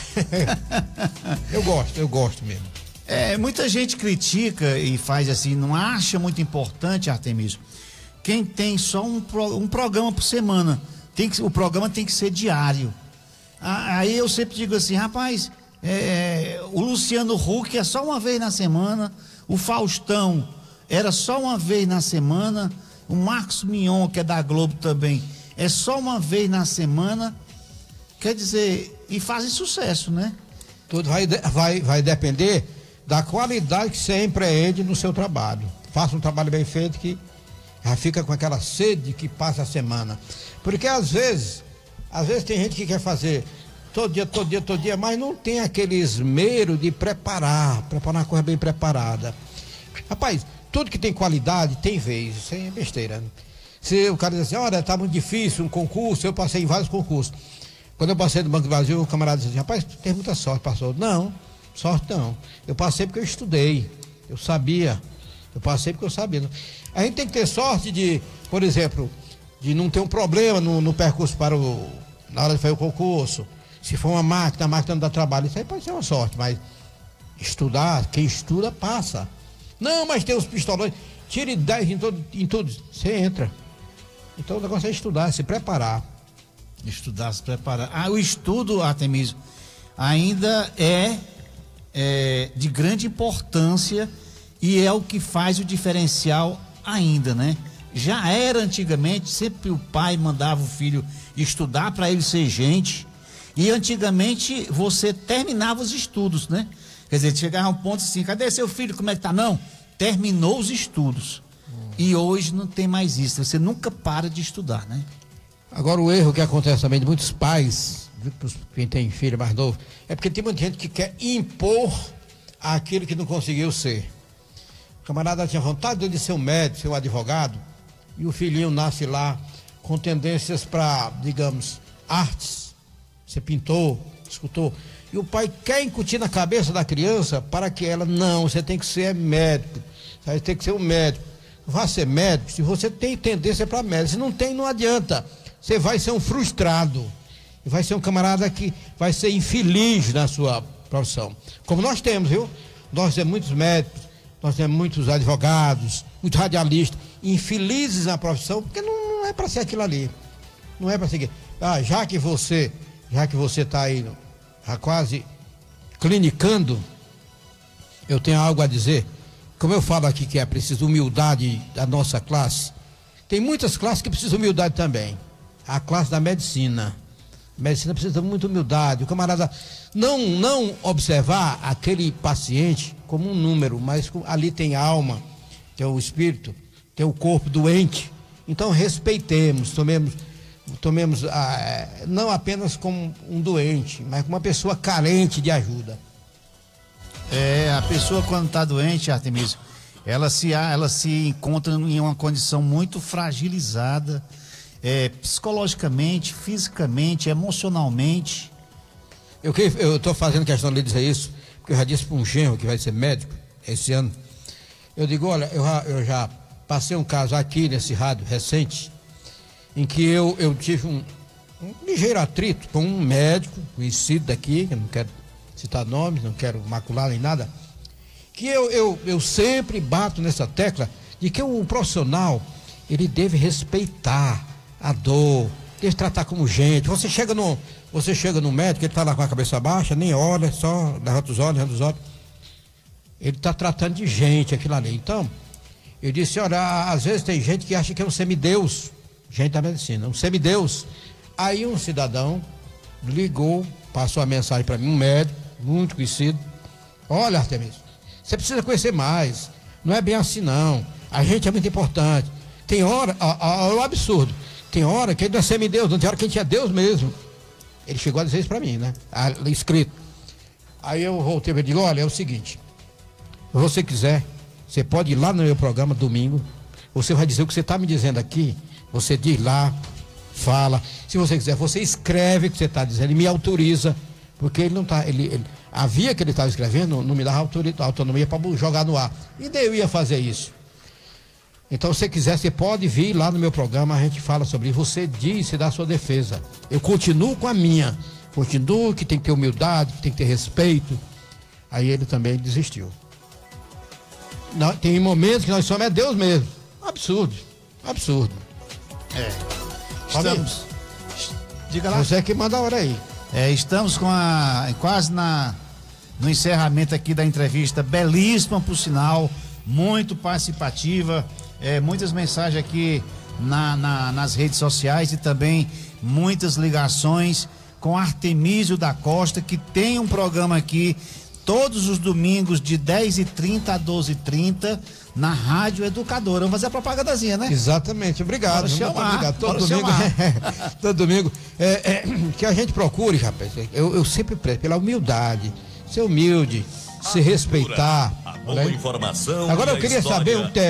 eu gosto, eu gosto mesmo. É, muita gente critica e faz assim, não acha muito importante, Artemísio, quem tem só um, pro, um programa por semana. Tem que, o programa tem que ser diário. Aí eu sempre digo assim, rapaz, é, o Luciano Huck é só uma vez na semana, o Faustão era só uma vez na semana, o Marcos Mion, que é da Globo também, é só uma vez na semana. Quer dizer, e fazem sucesso, né? Tudo vai, vai, vai depender da qualidade que você empreende no seu trabalho. Faça um trabalho bem feito que já fica com aquela sede que passa a semana. Porque às vezes, às vezes tem gente que quer fazer todo dia, todo dia, todo dia, mas não tem aquele esmero de preparar, preparar uma coisa bem preparada. Rapaz, tudo que tem qualidade tem vez, isso aí é besteira. Se o cara diz assim, olha, tá muito difícil um concurso, eu passei em vários concursos. Quando eu passei no Banco do Brasil, o camarada disse assim, rapaz, tem muita sorte, passou. Não, sorte não. Eu passei porque eu estudei, eu sabia. Eu passei porque eu sabia. A gente tem que ter sorte de, por exemplo, de não ter um problema no, no percurso para o, na hora de fazer o concurso. Se for uma máquina, a máquina não dá trabalho, isso aí pode ser uma sorte, mas estudar, quem estuda passa. Não, mas tem os pistolões, tire dez em, todo, em tudo, você entra. Então o negócio é estudar, se preparar. Estudar, se preparar. Ah, o estudo, Artemísio, ainda é, é de grande importância e é o que faz o diferencial ainda, né? Já era antigamente, sempre o pai mandava o filho estudar para ele ser gente, e antigamente você terminava os estudos, né? Quer dizer, chegava a um ponto assim, cadê seu filho, como é que tá? Não, terminou os estudos. Hum. E hoje não tem mais isso, você nunca para de estudar, né? Agora o erro que acontece também de muitos pais, quem tem filho mais novo, é porque tem muita gente que quer impor aquilo que não conseguiu ser. O camarada tinha vontade de ser um médico, ser um advogado, e o filhinho nasce lá com tendências para, digamos, artes, ser pintor, escultor, e o pai quer incutir na cabeça da criança para que ela, não, você tem que ser médico, você tem que ser um médico, vá ser médico, se você tem tendência para médico, se não tem, não adianta, você vai ser um frustrado, vai ser um camarada que vai ser infeliz na sua profissão, como nós temos, viu? Nós temos muitos médicos, nós temos muitos advogados, muitos radialistas, infelizes na profissão, porque não, não é para ser aquilo ali, não é para seguir. Ah, já que você, já que você está aí, já quase clinicando, eu tenho algo a dizer. Como eu falo aqui que é preciso humildade da nossa classe, tem muitas classes que precisam de humildade também. A classe da medicina. A medicina precisa de muita humildade. O camarada não, não observar aquele paciente como um número, mas ali tem alma, tem o espírito, tem o corpo doente. Então respeitemos, tomemos, tomemos ah, não apenas como um doente, mas como uma pessoa carente de ajuda. É, a pessoa quando está doente, Artemísio, ela se, ela se encontra em uma condição muito fragilizada, é, psicologicamente, fisicamente, emocionalmente. Eu estou fazendo questão de dizer isso, porque eu já disse para um genro que vai ser médico esse ano. Eu digo, olha, eu já, eu já passei um caso aqui nesse rádio recente, em que eu, eu tive um, um ligeiro atrito com um médico conhecido daqui, que eu não quero citar nomes, não quero macular nem nada, que eu, eu, eu sempre bato nessa tecla de que o profissional, ele deve respeitar a dor, deve tratar como gente. Você chega no, você chega no médico, ele está lá com a cabeça baixa, nem olha, só levanta os olhos, levanta os olhos. Ele está tratando de gente aquilo ali. Então, eu disse, olha, às vezes tem gente que acha que é um semideus, gente da medicina, um semideus. Aí um cidadão ligou, passou a mensagem para mim, um médico, muito conhecido. Olha, Artemísio, você precisa conhecer mais, não é bem assim não, a gente é muito importante. Tem hora, é um absurdo, tem hora que ele não é semideus, não tem hora que a gente é Deus mesmo. Ele chegou a dizer isso para mim, né? Escrito. Aí eu voltei e digo, olha, é o seguinte, se você quiser, você pode ir lá no meu programa domingo, você vai dizer o que você está me dizendo aqui, você diz lá, fala, se você quiser, você escreve o que você está dizendo e me autoriza, porque ele não está, ele, ele, a via que ele estava escrevendo não, não me dava autonomia para jogar no ar, e daí eu ia fazer isso. Então, se você quiser, você pode vir lá no meu programa, a gente fala sobre isso, você diz, você dá a sua defesa, eu continuo com a minha, continuo que tem que ter humildade, que tem que ter respeito. Aí ele também desistiu. Não, tem momentos que nós somos é Deus mesmo, absurdo, absurdo. É, estamos, diga lá. Você é que manda a hora aí. É, estamos com a, quase na, no encerramento aqui da entrevista, belíssima por sinal, muito participativa, é, muitas mensagens aqui na, na, nas redes sociais e também muitas ligações com Artemísio da Costa, que tem um programa aqui todos os domingos de dez e trinta a doze e trinta na Rádio Educadora. Vamos fazer a propagandazinha, né? Exatamente, obrigado. Chamar, obrigado. Todo domingo, todo domingo é, é, que a gente procure, rapaz, eu, eu sempre prezo pela humildade, ser humilde, se respeitar. A boa informação. Agora eu queria saber um teste,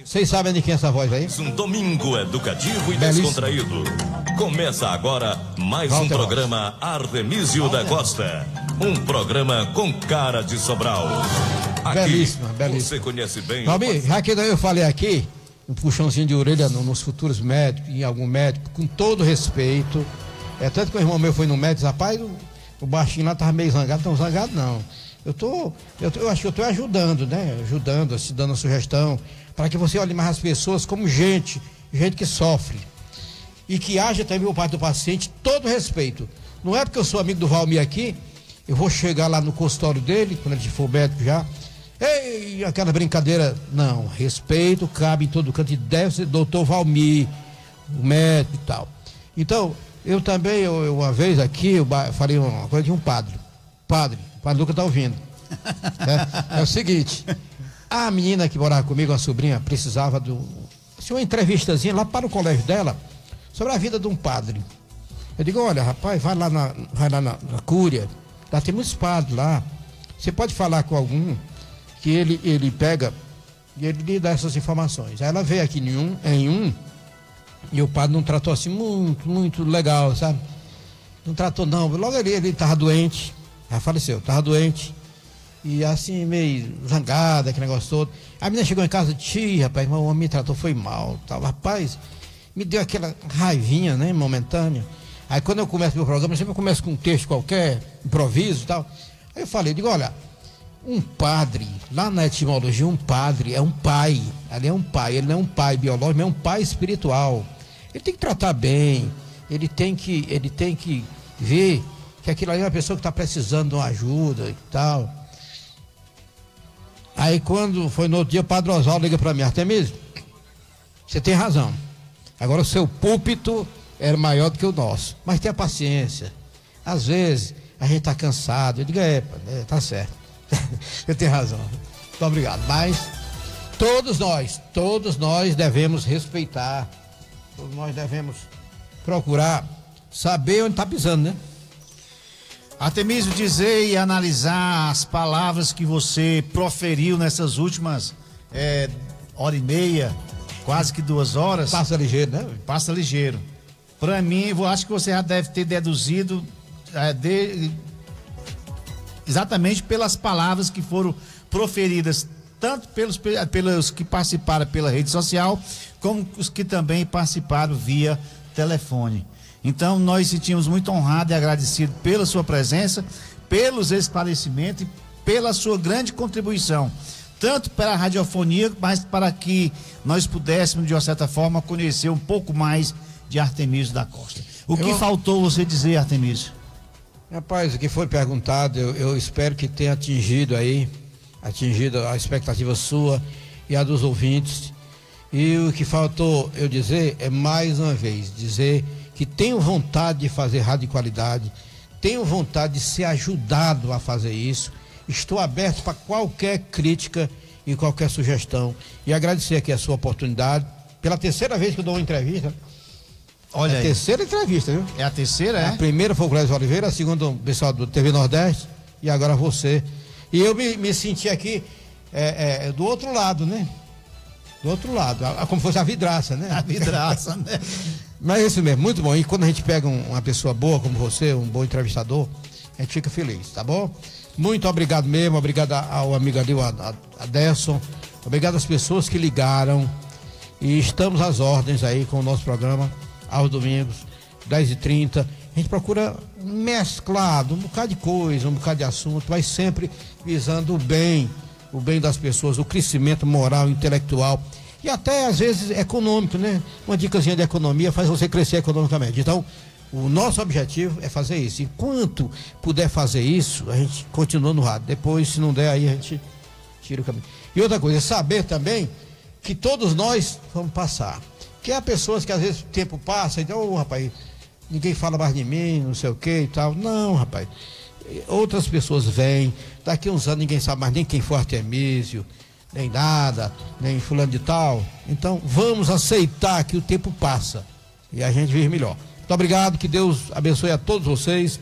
Vocês sabem de quem é essa voz aí? Um domingo educativo e Belíssimo. descontraído. Começa agora mais Walter um programa Artemísio da Costa. Um programa com cara de Sobral. Aqui, Belíssima, belíssima. você conhece bem... Valmir, já que eu falei aqui, um puxãozinho de orelha no- nos futuros médicos, em algum médico, com todo respeito. É tanto que o irmão meu foi no médico, rapaz, o, o baixinho lá tava meio zangado, não zangado não. Eu tô, eu, tô- eu acho que eu tô ajudando, né? Ajudando, assim, dando a sugestão, para que você olhe mais as pessoas como gente, gente que sofre. E que haja também por parte do paciente todo respeito. Não é porque eu sou amigo do Valmir aqui, eu vou chegar lá no consultório dele, quando ele for médico já, ei, aquela brincadeira. Não, respeito cabe em todo canto e deve ser doutor Valmir, o médico e tal. Então, eu também, eu, eu, uma vez aqui, eu ba- falei uma coisa de um padre. Padre, o padre Lucas está ouvindo. É, é o seguinte, a menina que morava comigo, a sobrinha, precisava de um, assim, uma entrevistazinha lá para o colégio dela sobre a vida de um padre. Eu digo, olha, rapaz, vai lá na, vai lá na, na Cúria, lá tem muitos padres lá. Você pode falar com algum que ele, ele pega e ele lhe dá essas informações. Aí ela veio aqui em um, em um e o padre não tratou assim muito, muito legal, sabe? Não tratou não. Logo ele, ele tava doente, já faleceu, tava doente. E assim, meio zangada, aquele negócio todo. A menina chegou em casa, tia, rapaz, mas o homem me tratou, foi mal, tal. Rapaz, me deu aquela raivinha, né, momentânea. Aí quando eu começo meu programa, eu sempre começo com um texto qualquer, improviso e tal. Aí eu falei, digo, olha, um padre, lá na etimologia, um padre é um pai. Ali é um pai, ele não é um pai biológico, mas é um pai espiritual. Ele tem que tratar bem, ele tem que, ele tem que ver que aquilo ali é uma pessoa que está precisando de uma ajuda e tal. Aí quando foi no outro dia, o padre Oswaldo liga para mim, Artemísio, você tem razão. Agora o seu púlpito era maior do que o nosso. Mas tenha paciência. Às vezes a gente está cansado. Eu digo, é, pá, é, tá certo. Eu tenho razão. Muito obrigado. Mas todos nós, todos nós devemos respeitar. Todos nós devemos procurar saber onde está pisando, né? Artemísio, dizer e analisar as palavras que você proferiu nessas últimas é, hora e meia, quase que duas horas. Passa ligeiro, né? Passa ligeiro. Para mim, eu acho que você já deve ter deduzido é, de, exatamente pelas palavras que foram proferidas, tanto pelos, pelos que participaram pela rede social, como os que também participaram via telefone. Então, nós sentimos muito honrados e agradecidos pela sua presença, pelos esclarecimentos e pela sua grande contribuição, tanto para a radiofonia, mas para que nós pudéssemos, de uma certa forma, conhecer um pouco mais de Artemísio da Costa. O que Eu... faltou você dizer, Artemísio? Rapaz, o que foi perguntado, eu, eu espero que tenha atingido aí, atingido a expectativa sua e a dos ouvintes. E o que faltou eu dizer é, mais uma vez, dizer que tenho vontade de fazer rádio de qualidade, tenho vontade de ser ajudado a fazer isso. Estou aberto para qualquer crítica e qualquer sugestão. E agradecer aqui a sua oportunidade. Pela terceira vez que eu dou uma entrevista. Olha é a aí. terceira entrevista, viu? É a terceira, é? A primeira foi o Clésio Oliveira, a segunda o pessoal do T V Nordeste e agora você. E eu me, me senti aqui é, é, do outro lado, né? Do outro lado, a, a, como fosse a vidraça, né? A vidraça, né? Mas é isso mesmo, muito bom. E quando a gente pega um, uma pessoa boa como você, um bom entrevistador, a gente fica feliz, tá bom? Muito obrigado mesmo, obrigado ao amigo ali, o Aderson, obrigado às pessoas que ligaram e estamos às ordens aí com o nosso programa aos domingos, dez e trinta. A gente procura mesclado, um bocado de coisa, um bocado de assunto, mas sempre visando o bem, o bem das pessoas, o crescimento moral, intelectual e até às vezes econômico, né? Uma dicasinha de economia faz você crescer economicamente. Então, o nosso objetivo é fazer isso. Enquanto puder fazer isso, a gente continua no rádio. Depois, se não der, aí a gente tira o caminho. E outra coisa, saber também que todos nós vamos passar. Que há pessoas que às vezes o tempo passa e dizem, ô, rapaz, ninguém fala mais de mim, não sei o que e tal. Não, rapaz. Outras pessoas vêm, daqui a uns anos ninguém sabe mais nem quem foi Artemísio, nem nada, nem fulano de tal. Então, vamos aceitar que o tempo passa e a gente vive melhor. Muito obrigado, que Deus abençoe a todos vocês.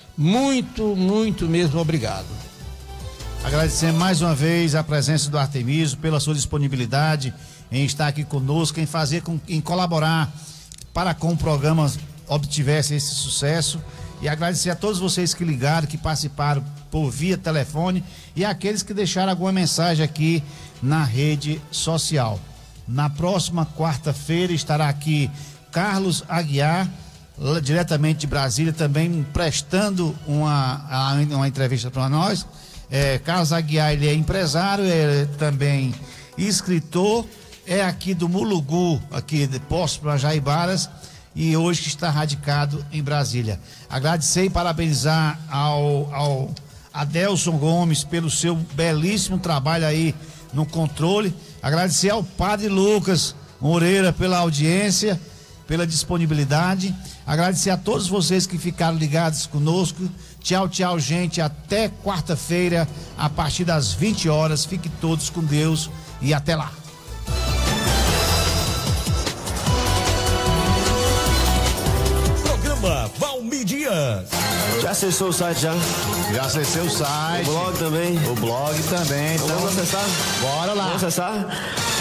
Muito, muito mesmo obrigado. Agradecer mais uma vez a presença do Artemísio pela sua disponibilidade em estar aqui conosco, em fazer, com, em colaborar para com o programa obtivesse esse sucesso. E agradecer a todos vocês que ligaram, que participaram por via telefone e aqueles que deixaram alguma mensagem aqui na rede social. Na próxima quarta-feira estará aqui Carlos Aguiar, diretamente de Brasília, também prestando uma, uma entrevista para nós. É, Carlos Aguiar, ele é empresário, é também escritor, é aqui do Mulugu, aqui de Poços para Jaibaras, e hoje está radicado em Brasília. Agradecer e parabenizar ao, ao Adelson Gomes pelo seu belíssimo trabalho aí no controle. Agradecer ao Padre Lucas Moreira pela audiência, pela disponibilidade. Agradecer a todos vocês que ficaram ligados conosco. Tchau, tchau, gente. Até quarta-feira, a partir das vinte horas. Fiquem todos com Deus e até lá. Programa Valmir Dias. Já acessou o site já? Já acessei o site. O blog também? O blog também. Então, vamos acessar? Bora lá. Vamos acessar?